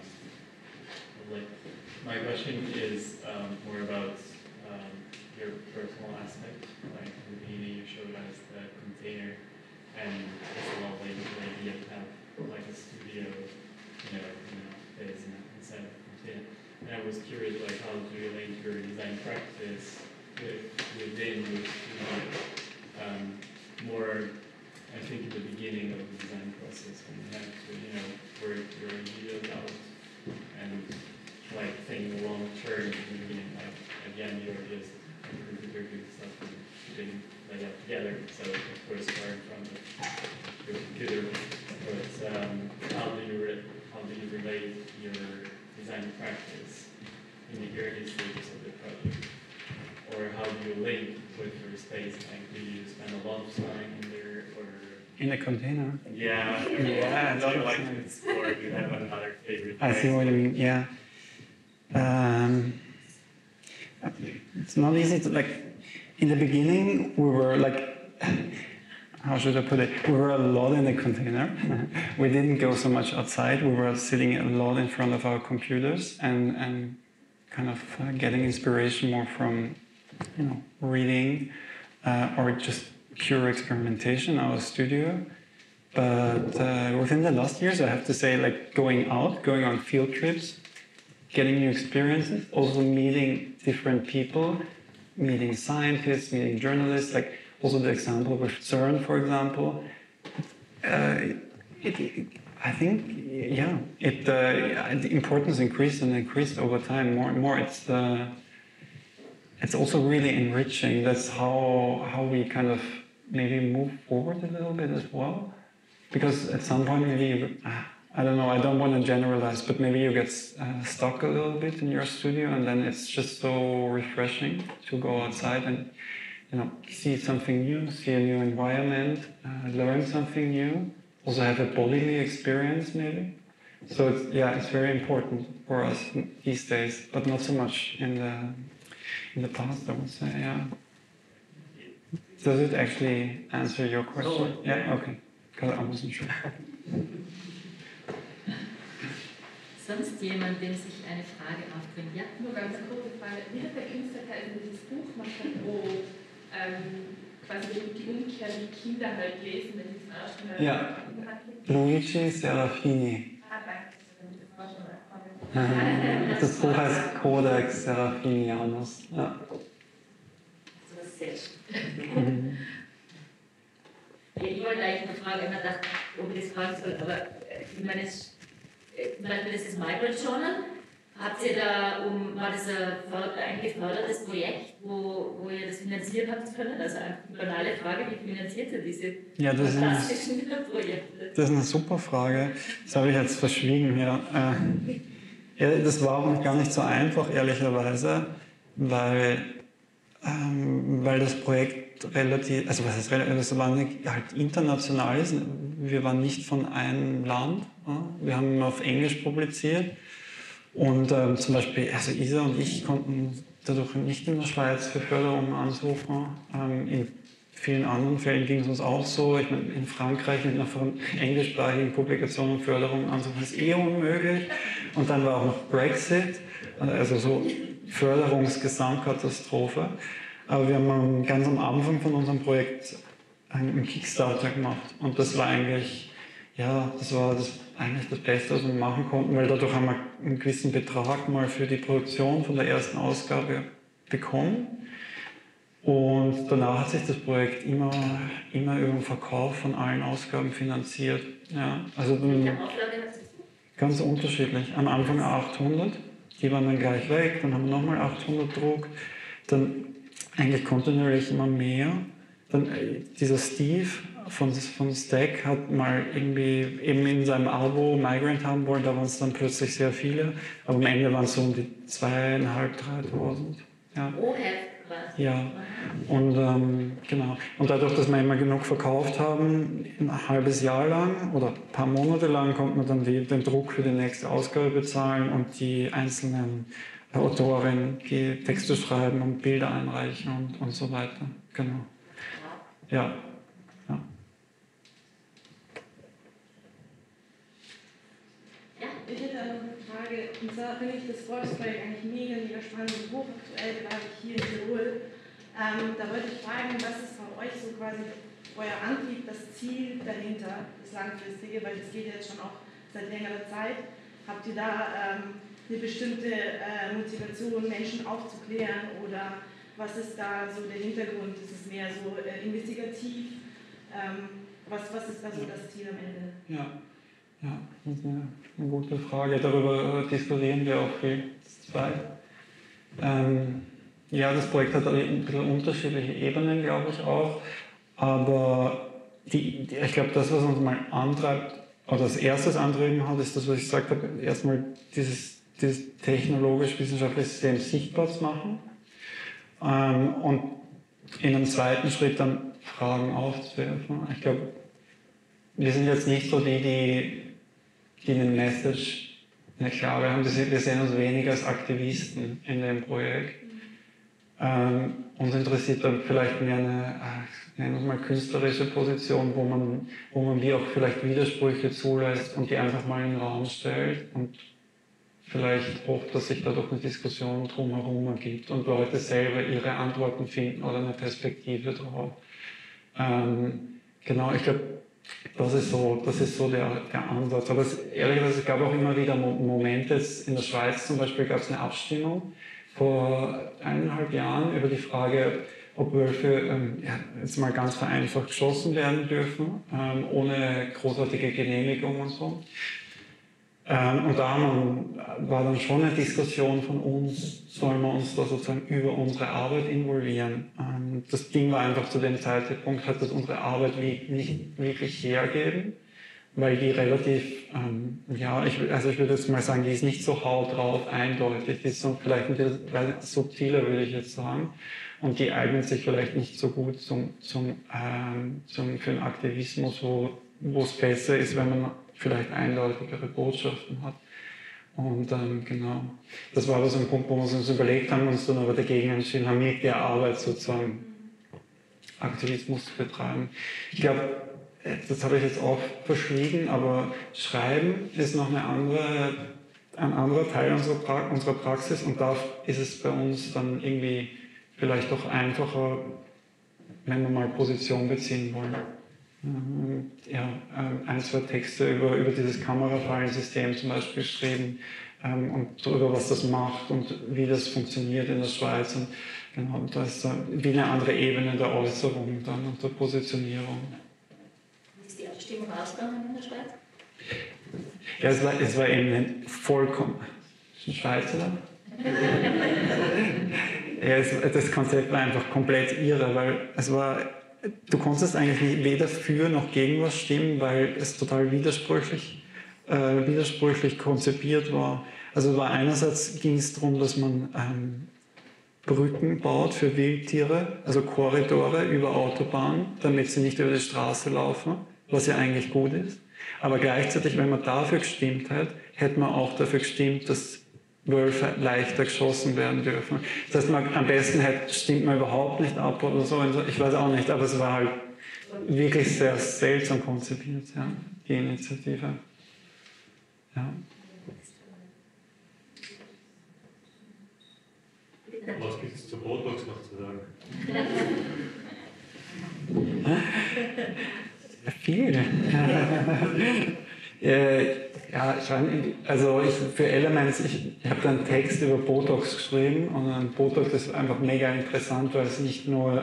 My question is more about your personal aspect. Like in the beginning, you showed us the container, and it's a lovely idea to have like a studio, space inside of the container. And I was curious, like, how do you link your design practice within your studio? More, I think, in the beginning of the design process when you have to, work your ideas out and like think long term in the beginning. Like, the end you're just computer doing stuff and putting that together. So of course we're in front of your computer, but how do you relate your design practice in the early stages of the project? Or how do you link with your space? Like, do you spend a lot of time in there, or in a container? Yeah, yeah, not like to explore. You have another favorite. I see what you mean. Yeah, it's not easy to like. In the beginning, we were like, how should I put it? We were a lot in the container. We didn't go so much outside. We were sitting a lot in front of our computers and kind of getting inspiration more from, reading or just pure experimentation in our studio. But within the last years, I have to say, like going out, going on field trips, getting new experiences, also meeting different people, meeting scientists, meeting journalists, like also the example with CERN, for example. I think, the importance increased and increased over time more and more. It's also really enriching. That's how we kind of maybe move forward a little bit as well. Because at some point maybe, I don't know, I don't want to generalize, but maybe you get stuck a little bit in your studio, and then it's just so refreshing to go outside and see something new, see a new environment, learn something new, also have a bodily experience maybe. So it's very important for us these days, but not so much in the past, I would say. Yeah. Does it actually answer your question? Oh, yeah. Okay. Because I wasn't sure. Sonst jemand, dem sich eine Frage aufbringt? Ja? Nur ganz kurze Frage. Wie hat der Künstler dieses Buch machen, wo quasi die Umkehr, die Kinder halt lesen, wenn sie zum ersten Mal... Ja, Luigi Serafini. Das Buch heißt Codex Serafinianus. Ja. Das ist sehr schön. Ja, ich wollte eigentlich eine Frage, immer dachte, ob ich das fragen soll, aber ich meine, zum Beispiel das Migrant Journal. Habt ihr da, war das ein gefördertes Projekt, wo ihr das finanziert habt können? Also eine banale Frage, wie finanziert ihr diese fantastischen Projekte? Das ist eine super Frage. Das habe ich jetzt verschwiegen hier. Das war auch gar nicht so einfach, ehrlicherweise, weil das Projekt relativ, also was heißt relativ, das war halt international ist. Wir waren nicht von einem Land. Wir haben auf Englisch publiziert. Und zum Beispiel, also Isa und ich konnten dadurch nicht in der Schweiz für Förderung ansuchen. In vielen anderen Fällen ging es uns auch so. Ich meine, in Frankreich mit einer englischsprachigen Publikation und Förderung ansuchen ist unmöglich. Und dann war auch noch Brexit, also so Förderungsgesamtkatastrophe. Aber wir haben ganz am Anfang von unserem Projekt einen Kickstarter gemacht. Und das war eigentlich, eigentlich das Beste, was wir machen konnten, weil dadurch haben wir einen gewissen Betrag mal für die Produktion von der ersten Ausgabe bekommen. Und danach hat sich das Projekt immer über den Verkauf von allen Ausgaben finanziert. Ja, also ganz unterschiedlich. Am Anfang 800, die waren dann gleich weg, dann haben wir nochmal 800 Druck, dann eigentlich kontinuierlich immer mehr. Dann dieser Steve von Stack hat mal irgendwie eben in seinem Abo Migrant haben wollen, da waren es dann plötzlich sehr viele, aber am Ende waren es so um die 2.500, 3.000. Ja. Ja, und genau. Und dadurch, dass wir immer genug verkauft haben, ein halbes Jahr lang oder ein paar Monate lang, konnte man dann den Druck für die nächste Ausgabe bezahlen und die einzelnen Autorinnen, die Texte schreiben und Bilder einreichen und so weiter. Genau. Ja. Ja. Ich hätte noch eine Frage, und zwar finde ich das Volksprojekt eigentlich mega spannend und hochaktuell, gerade hier in Tirol. Da wollte ich fragen, was ist von euch so quasi euer Antrieb, das Ziel dahinter, das Langfristige, weil das geht ja jetzt schon auch seit längerer Zeit. Habt ihr da eine bestimmte Motivation, Menschen aufzuklären, oder was ist da so der Hintergrund? Ist es mehr so investigativ? Was ist da so das Ziel am Ende? Ja, das ist eine gute Frage. Darüber diskutieren wir auch viel zu zweit. Ja, das Projekt hat ein bisschen unterschiedliche Ebenen, glaube ich auch. Aber ich glaube, das, was uns mal antreibt, oder als erstes antrieben hat, ist das, was ich gesagt habe, erstmal dieses technologisch-wissenschaftliche System sichtbar zu machen. Und in einem zweiten Schritt dann Fragen aufzuwerfen. Ich glaube, wir sind jetzt nicht so die eine Message, eine klare haben. Wir sehen uns weniger als Aktivisten in dem Projekt. Uns interessiert dann vielleicht mehr nennen wir mal künstlerische Position, wo man wie auch vielleicht Widersprüche zulässt und die einfach mal in den Raum stellt und vielleicht hofft, dass sich dadurch eine Diskussion drumherum ergibt und Leute selber ihre Antworten finden oder eine Perspektive drauf. Genau, ich glaube, das ist so der Ansatz. Aber ehrlich gesagt, es gab auch immer wieder Momente, jetzt in der Schweiz zum Beispiel gab es eine Abstimmung vor 1,5 Jahren über die Frage, ob Wölfe jetzt mal ganz vereinfacht geschossen werden dürfen, ohne großartige Genehmigung und so. Und da war dann schon eine Diskussion von uns, sollen wir uns da sozusagen über unsere Arbeit involvieren. Das Ding war einfach zu dem Zeitpunkt, hat das unsere Arbeit nicht wirklich hergeben, weil die relativ, ich würde jetzt mal sagen, die ist nicht so haut drauf eindeutig, die ist so vielleicht ein bisschen subtiler, würde ich jetzt sagen. Und die eignet sich vielleicht nicht so gut für den Aktivismus, wo es besser ist, wenn man vielleicht eindeutigere Botschaften hat. Und genau, das war aber so ein Punkt, wo wir uns überlegt haben, uns dann aber dagegen entschieden haben, mit der Arbeit sozusagen Aktivismus zu betreiben. Ich glaube, das habe ich jetzt auch verschwiegen, aber Schreiben ist noch ein anderer Teil unserer Praxis und da ist es bei uns dann irgendwie vielleicht doch einfacher, wenn wir mal Position beziehen wollen. Ein, zwei Texte über dieses Kamerafallensystem zum Beispiel geschrieben und darüber, was das macht und wie das funktioniert in der Schweiz. Und genau, da ist wie eine andere Ebene der Äußerung dann und der Positionierung. Wie ist die Abstimmung ausgegangen in der Schweiz? Ja, es war eben vollkommen. Ist ein Schweizer? Ja, das Konzept war einfach komplett irre, weil du konntest eigentlich weder für noch gegen was stimmen, weil es total widersprüchlich konzipiert war. Also einerseits ging es darum, dass man Brücken baut für Wildtiere, also Korridore über Autobahnen, damit sie nicht über die Straße laufen, was ja eigentlich gut ist. Aber gleichzeitig, wenn man dafür gestimmt hätte, hätte man auch dafür gestimmt, dass Wölfe leichter geschossen werden dürfen. Das heißt, am besten stimmt man überhaupt nicht ab oder so. Ich weiß auch nicht, aber es war halt wirklich sehr seltsam konzipiert, ja, die Initiative. Ja. Was gibt es zu Botox noch zu sagen? Viel. Für Elements, ich habe dann einen Text über Botox geschrieben und Botox ist einfach mega interessant, weil es nicht nur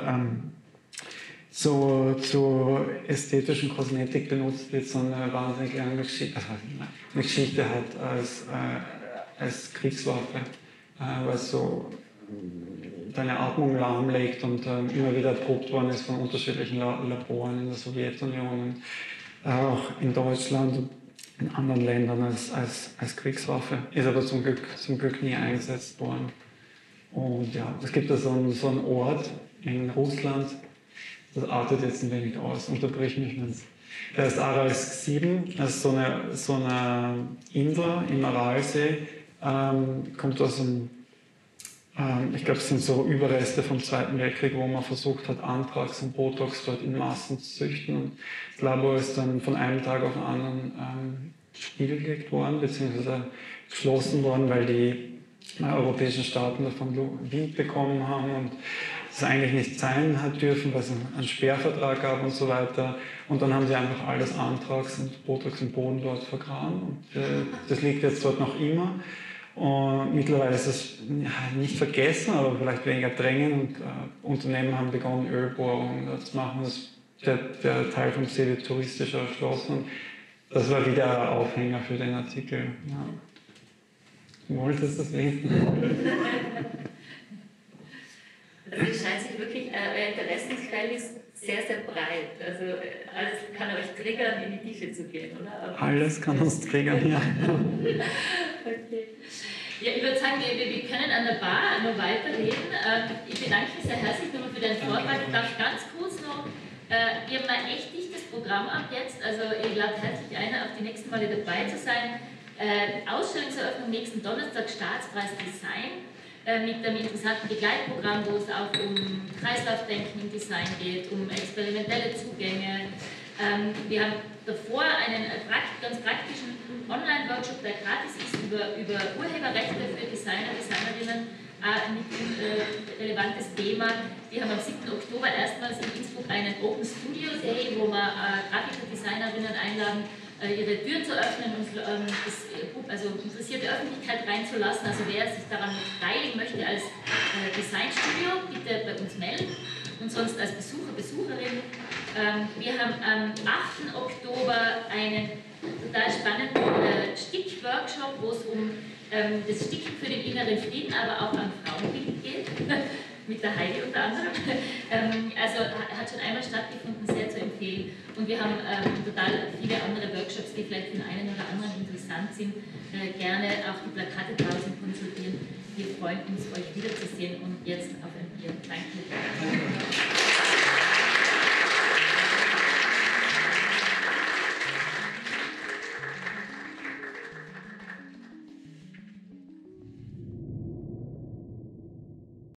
zur ästhetischen Kosmetik benutzt wird, sondern eine wahnsinnig lange Geschichte hat als Kriegswaffe, weil es so deine Atmung lahmlegt und immer wieder erprobt worden ist von unterschiedlichen Laboren in der Sowjetunion und auch in Deutschland und in anderen Ländern als Kriegswaffe, ist aber zum Glück nie eingesetzt worden. Und ja, es gibt da so einen Ort in Russland, das artet jetzt ein wenig aus, unterbrich mich, wenn es. Der ist Aralsk 7, das ist so eine Insel im Aralsee, kommt aus einem, ich glaube, es sind so Überreste vom Zweiten Weltkrieg, wo man versucht hat, Anthrax und Botox dort in Massen zu züchten. Und das Labor ist dann von einem Tag auf den anderen stillgelegt worden, beziehungsweise geschlossen worden, weil die europäischen Staaten davon Wind bekommen haben und es eigentlich nicht sein hat dürfen, weil es einen Sperrvertrag gab und so weiter. Und dann haben sie einfach alles Anthrax und Botox im Boden dort vergraben. Und das liegt jetzt dort noch immer. Und mittlerweile ist es nicht vergessen, aber vielleicht weniger drängend. Und Unternehmen haben begonnen, Ölbohrungen zu machen. Der Teil vom See wird touristisch erschlossen. Und das war wieder ein Aufhänger für den Artikel. Ja. Du wolltest das lesen? Also es scheint sich wirklich, euer Interessensfeld ist sehr, sehr breit. Also alles kann euch triggern, in die Tiefe zu gehen, oder? Aber alles kann uns triggern, ja. Okay. Ja, ich würde sagen, wir können an der Bar noch weiterreden. Ich bedanke mich sehr herzlich nochmal für deinen Vortrag. Ich darf ganz kurz noch, wir haben ein echt dichtes Programm ab jetzt, also ich lade herzlich ein, auf die nächsten Male dabei zu sein. Ausstellungseröffnung nächsten Donnerstag, Staatspreis Design, mit einem interessanten Begleitprogramm, wo es auch um Kreislaufdenken im Design geht, um experimentelle Zugänge. Wir haben davor einen ganz praktischen Online-Workshop, der gratis ist, über Urheberrechte für Designer, Designerinnen, ein relevantes Thema. Wir haben am 7. Oktober erstmals in Innsbruck einen Open Studio Day, wo wir Grafiker, Designerinnen einladen, ihre Türen zu öffnen und also interessierte Öffentlichkeit reinzulassen. Also wer sich daran beteiligen möchte als Designstudio, bitte bei uns melden und sonst als Besucher, Besucherin. Wir haben am 8. Oktober einen total spannenden Stickworkshop, wo es um das Sticken für den inneren Frieden, aber auch am Frauenbild geht, mit der Heidi unter anderem. Also hat schon einmal stattgefunden, sehr zu empfehlen. Und wir haben total viele andere Workshops, die vielleicht für den einen oder anderen interessant sind. Gerne auch die Plakate draußen konsultieren. Wir freuen uns, euch wiederzusehen und jetzt auf ein Bier. Danke.